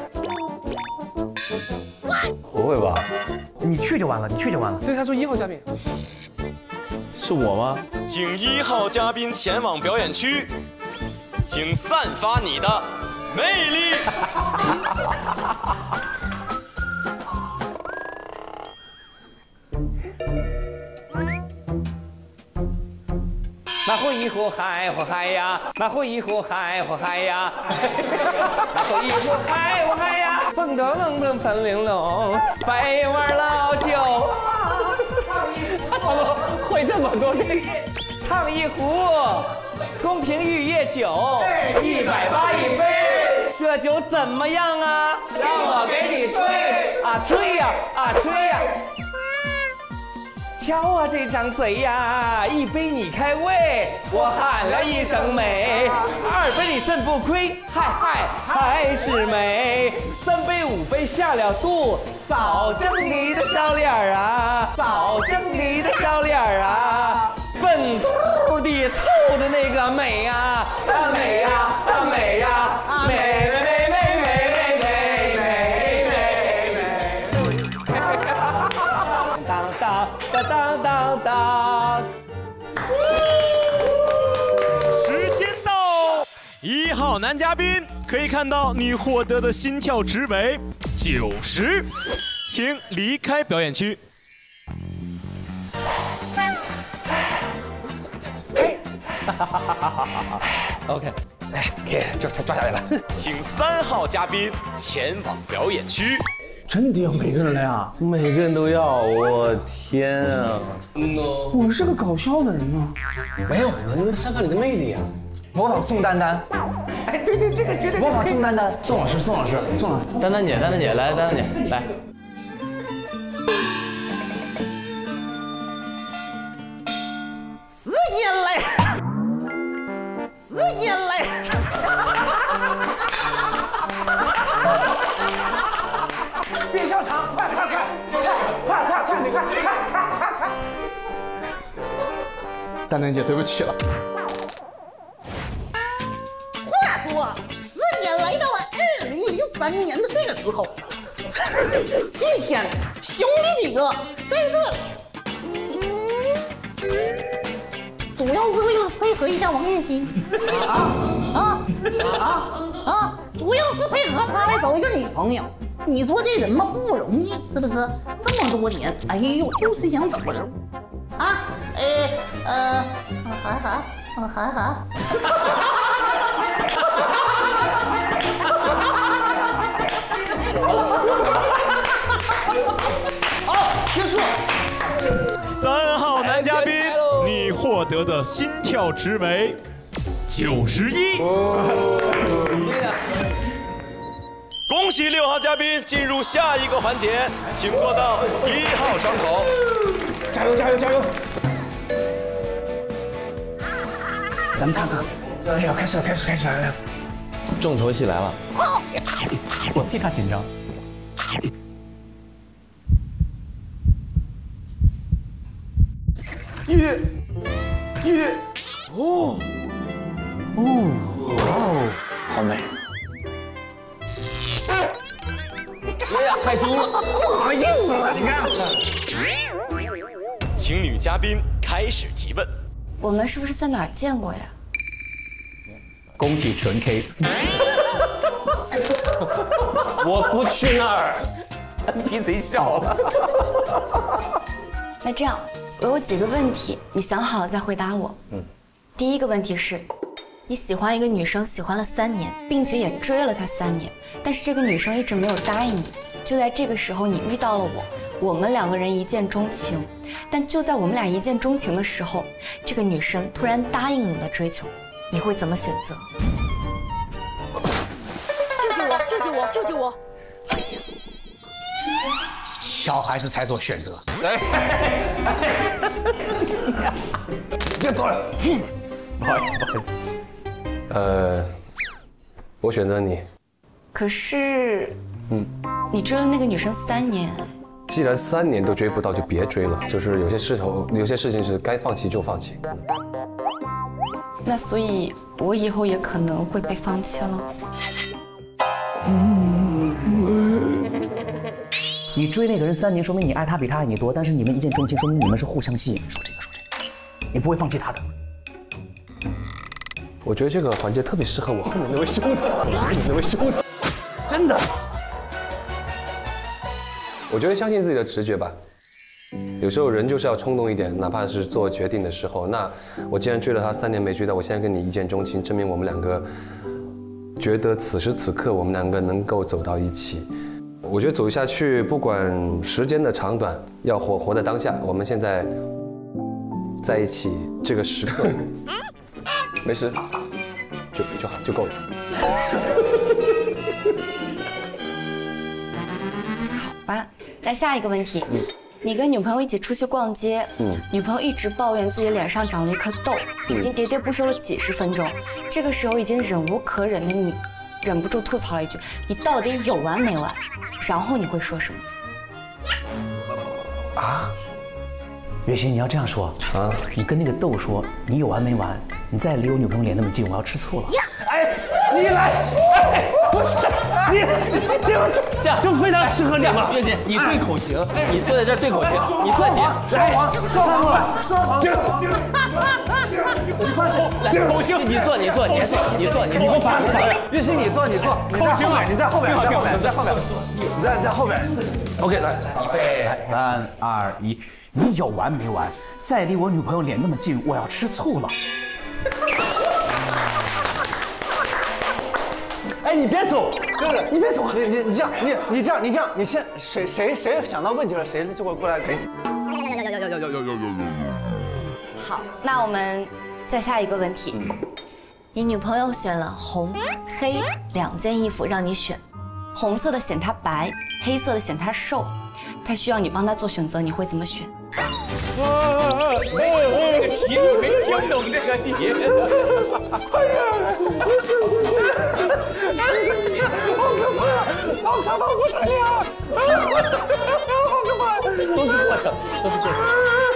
不会吧？ 你去就完了，你去就完了。 所以他说一号嘉宾是我吗？ 请一号嘉宾前往表演区，请散发你的魅力。 马虎一呼嗨呼嗨呀，马虎一呼嗨呼嗨呀，马虎一呼嗨呼嗨呀，蹦噔噔噔喷玲珑，百碗老酒。会这么多个？烫一壶，宫廷玉液酒，一百八一杯，这酒怎么样啊？让我给你吹啊吹呀啊吹呀！瞧我这张嘴呀，一杯你开胃，我喊了一声美，二杯你真不亏，嗨嗨还是美，三杯五杯下了肚，保证你的小脸儿啊，保证你的小脸儿啊，笨兔的透的那个美呀，啊美呀啊美呀，美美美美美美美美美，当当。当当当！ 时间到，一号男嘉宾可以看到你获得的心跳值为九十，请离开表演区。 OK。 哎，可以，就抓下来了。 请三号嘉宾前往表演区。 真的要每个人来啊？ 每个人都要，我天啊！ 我是个搞笑的人啊。 没有，你能散发你的魅力啊！ 模仿宋丹丹。哎，对对，这个绝对模仿宋丹丹。 宋老师，宋老师，宋老师，丹丹姐，丹丹姐，来，丹丹姐，来。 时间来，时间来。 别笑场，快快快，快快快，你看，快快快快！丹丹姐，对不起了。 话说，时间来到了二零零三年的这个时候，今天兄弟几个在这里，主要是为了配合一下王栎鑫啊啊啊啊！主要是配合他来找一个女朋友。你说这人嘛不容易，是不是？这么多年，哎呦，就是想找着啊，呃呃，还还还还。 好，结束。 三号男嘉宾，你获得的心跳值为九十一。恭喜六号嘉宾进入下一个环节，请坐到一号伤口。 加油加油加油！咱们看看，哎呀，开始了开始开始了！ 重头戏来了， 我替他紧张。 一，一，哦，哦，哦，好美。 哎呀， 害羞了，不好意思了，你看。 请女嘉宾开始提问。 我们是不是在哪儿见过呀？ 工体纯 K。 我不去那儿。 比谁笑了？ 那这样，我有几个问题，你想好了再回答我。嗯。第一个问题是，你喜欢一个女生，喜欢了三年，并且也追了她三年，但是这个女生一直没有答应你。就在这个时候，你遇到了我，我们两个人一见钟情。但就在我们俩一见钟情的时候，这个女生突然答应你的追求，你会怎么选择？ 救救我！救救我！救救我！ 小孩子才做选择。 别走了。 不好意思，不好意思。 呃，我选择你。 可是，嗯，你追了那个女生三年。 既然三年都追不到，就别追了。就是有些事头，有些事情是该放弃就放弃。 那所以，我以后也可能会被放弃了。 你追那个人三年，说明你爱他比他爱你多，但是你们一见钟情，说明你们是互相吸引。说这个，说这个，你不会放弃他的。 我觉得这个环节特别适合我后面那位兄弟，后面那位兄弟， 真的。 我觉得相信自己的直觉吧。有时候人就是要冲动一点，哪怕是做决定的时候。那我既然追了他三年没追到，我现在跟你一见钟情，证明我们两个觉得此时此刻我们两个能够走到一起。我觉得走下去，不管时间的长短，要活活在当下。我们现在在一起这个时刻，没事，就就好，就够了。 好吧，那下一个问题，嗯、你跟女朋友一起出去逛街，嗯，女朋友一直抱怨自己脸上长了一颗痘，已经喋喋不休了几十分钟，这个时候已经忍无可忍的你，忍不住吐槽了一句：“你到底有完没完？”然后你会说什么？ 啊？月心，你要这样说啊！你跟那个豆说，你有完没完？你再离我女朋友脸那么近，我要吃醋了。 哎，你来！哎，不是你，这样这样就非常适合你嘛。 月心，你对口型，你坐在这儿对口型，你坐你双簧，双簧过来，双簧。 来，口型，你坐，你坐，你你坐，你给我反反着。 月心，你坐，你坐，口型，你在后边，你在后边，你在后边，你在在后边。OK， 来，预备， 三二一，你有完没完？再离我女朋友脸那么近，我要吃醋了。 哎，你别走，哥哥，你别走，你你你这样，你你这样，你这样，你先谁谁谁想到问题了，谁就会过来给你。 好，那我们再下一个问题。你女朋友选了红、黑两件衣服让你选，红色的显她白，黑色的显她瘦，她需要你帮她做选择，你会怎么选？ 这个题你没听懂这个题。哎呀！好可怕！好可怕！不得了！好可怕！都是过程，都是过程。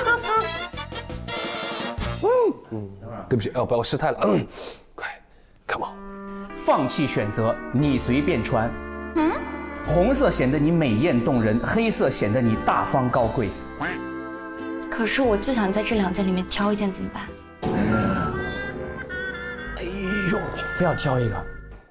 嗯嗯，对不起，哦，不，我失态了。嗯，快 ，come on。 放弃选择，你随便穿。嗯。红色显得你美艳动人，黑色显得你大方高贵。 可是我就想在这两件里面挑一件，怎么办？ 哎呦，非要挑一个。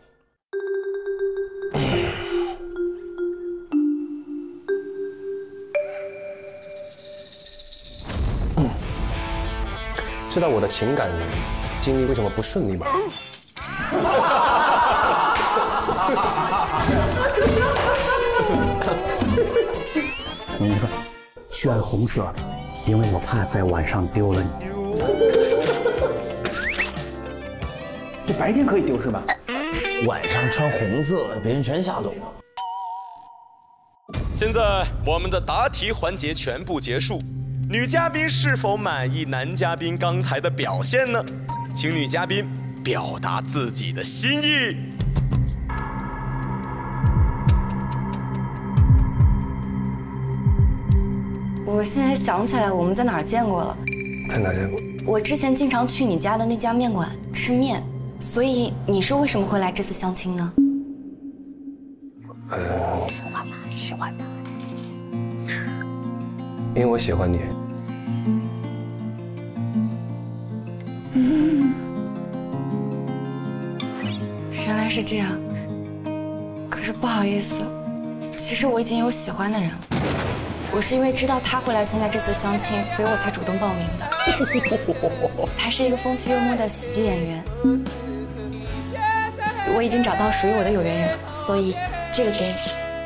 嗯，知道我的情感经历为什么不顺利吗？ 你说，选红色。因为我怕在晚上丢了你。这白天可以丢是吧？ 晚上穿红色，别人全吓走了。 现在我们的答题环节全部结束，女嘉宾是否满意男嘉宾刚才的表现呢？请女嘉宾表达自己的心意。 我现在想起来我们在哪儿见过了。 在哪儿见过？ 我之前经常去你家的那家面馆吃面，所以你是为什么会来这次相亲呢？ 呃，喜欢他，喜欢他。因为我喜欢你。 嗯，原来是这样。可是不好意思，其实我已经有喜欢的人了。我是因为知道他会来参加这次相亲，所以我才主动报名的。他是一个风趣幽默的喜剧演员。我已经找到属于我的有缘人，所以这个给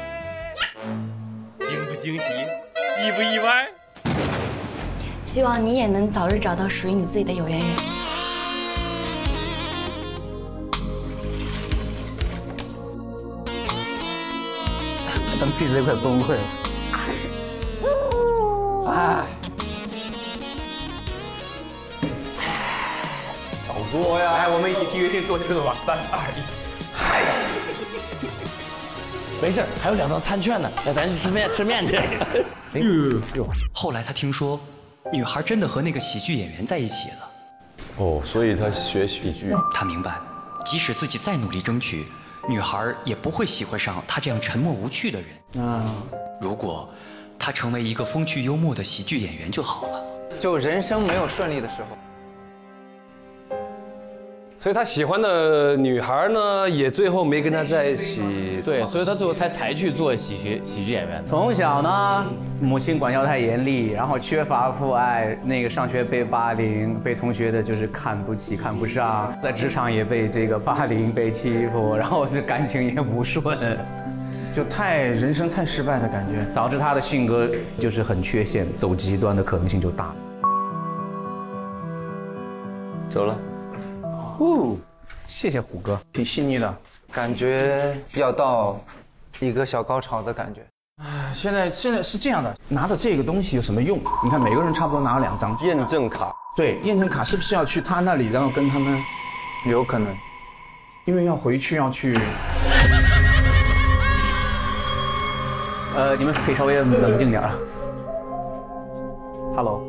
你。 惊不惊喜？意不意外？ 希望你也能早日找到属于你自己的有缘人。 当闭嘴快崩溃了。哎， 早说呀！ 来，我们一起体育性做这个吧，三二一，嗨！ 没事，还有两道餐券呢，那咱去吃面吃面去。 哎呦呦！后来他听说，女孩真的和那个喜剧演员在一起了。 哦，所以他学喜剧。 他明白，即使自己再努力争取，女孩也不会喜欢上他这样沉默无趣的人。啊，如果他成为一个风趣幽默的喜剧演员就好了。 就人生没有顺利的时候。 所以他喜欢的女孩呢，也最后没跟他在一起。 对，所以他最后才才去做喜剧喜剧演员。 从小呢，母亲管教太严厉，然后缺乏父爱，那个上学被霸凌，被同学的就是看不起、看不上，在职场也被这个霸凌、被欺负，然后这感情也不顺，就太人生太失败的感觉，导致他的性格就是很缺陷，走极端的可能性就大。 走了。 哦，谢谢虎哥，挺细腻的， 感觉要到一个小高潮的感觉。 哎，现在现在是这样的，拿着这个东西有什么用？你看每个人差不多拿了两张验证卡。 对，验证卡是不是要去他那里，然后跟他们？ 有可能， 因为要回去要去。呃，你们可以稍微冷静点了。Hello。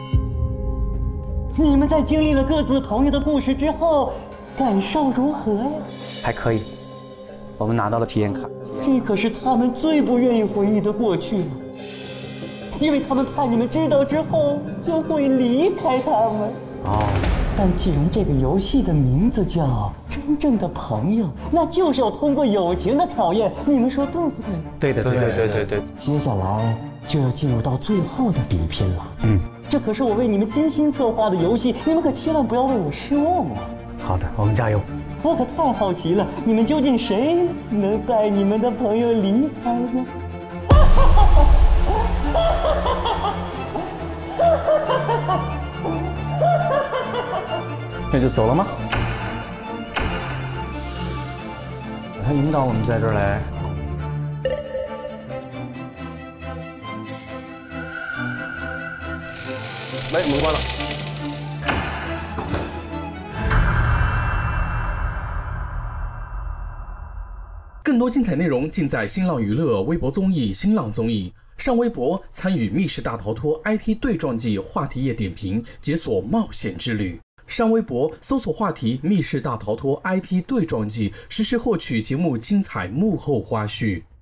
你们在经历了各自朋友的故事之后，感受如何呀？ 还可以，我们拿到了体验卡。 这可是他们最不愿意回忆的过去了，因为他们怕你们知道之后就会离开他们。 哦。 但既然这个游戏的名字叫真正的朋友，那就是要通过友情的考验，你们说对不对？ 对的，对对对对对。 接下来就要进入到最后的比拼了。 嗯。 这可是我为你们精心策划的游戏，你们可千万不要为我失望啊！ 好的，我们加油。 我可太好奇了，你们究竟谁能带你们的朋友离开呢？ 那就走了吗？他引导我们在这儿来。 来，门关了。 更多精彩内容尽在新浪娱乐微博综艺、新浪综艺。上微博参与《密室大逃脱》I P 对撞季话题页点评，解锁冒险之旅。上微博搜索话题“密室大逃脱 I P 对撞季”，实时获取节目精彩幕后花絮。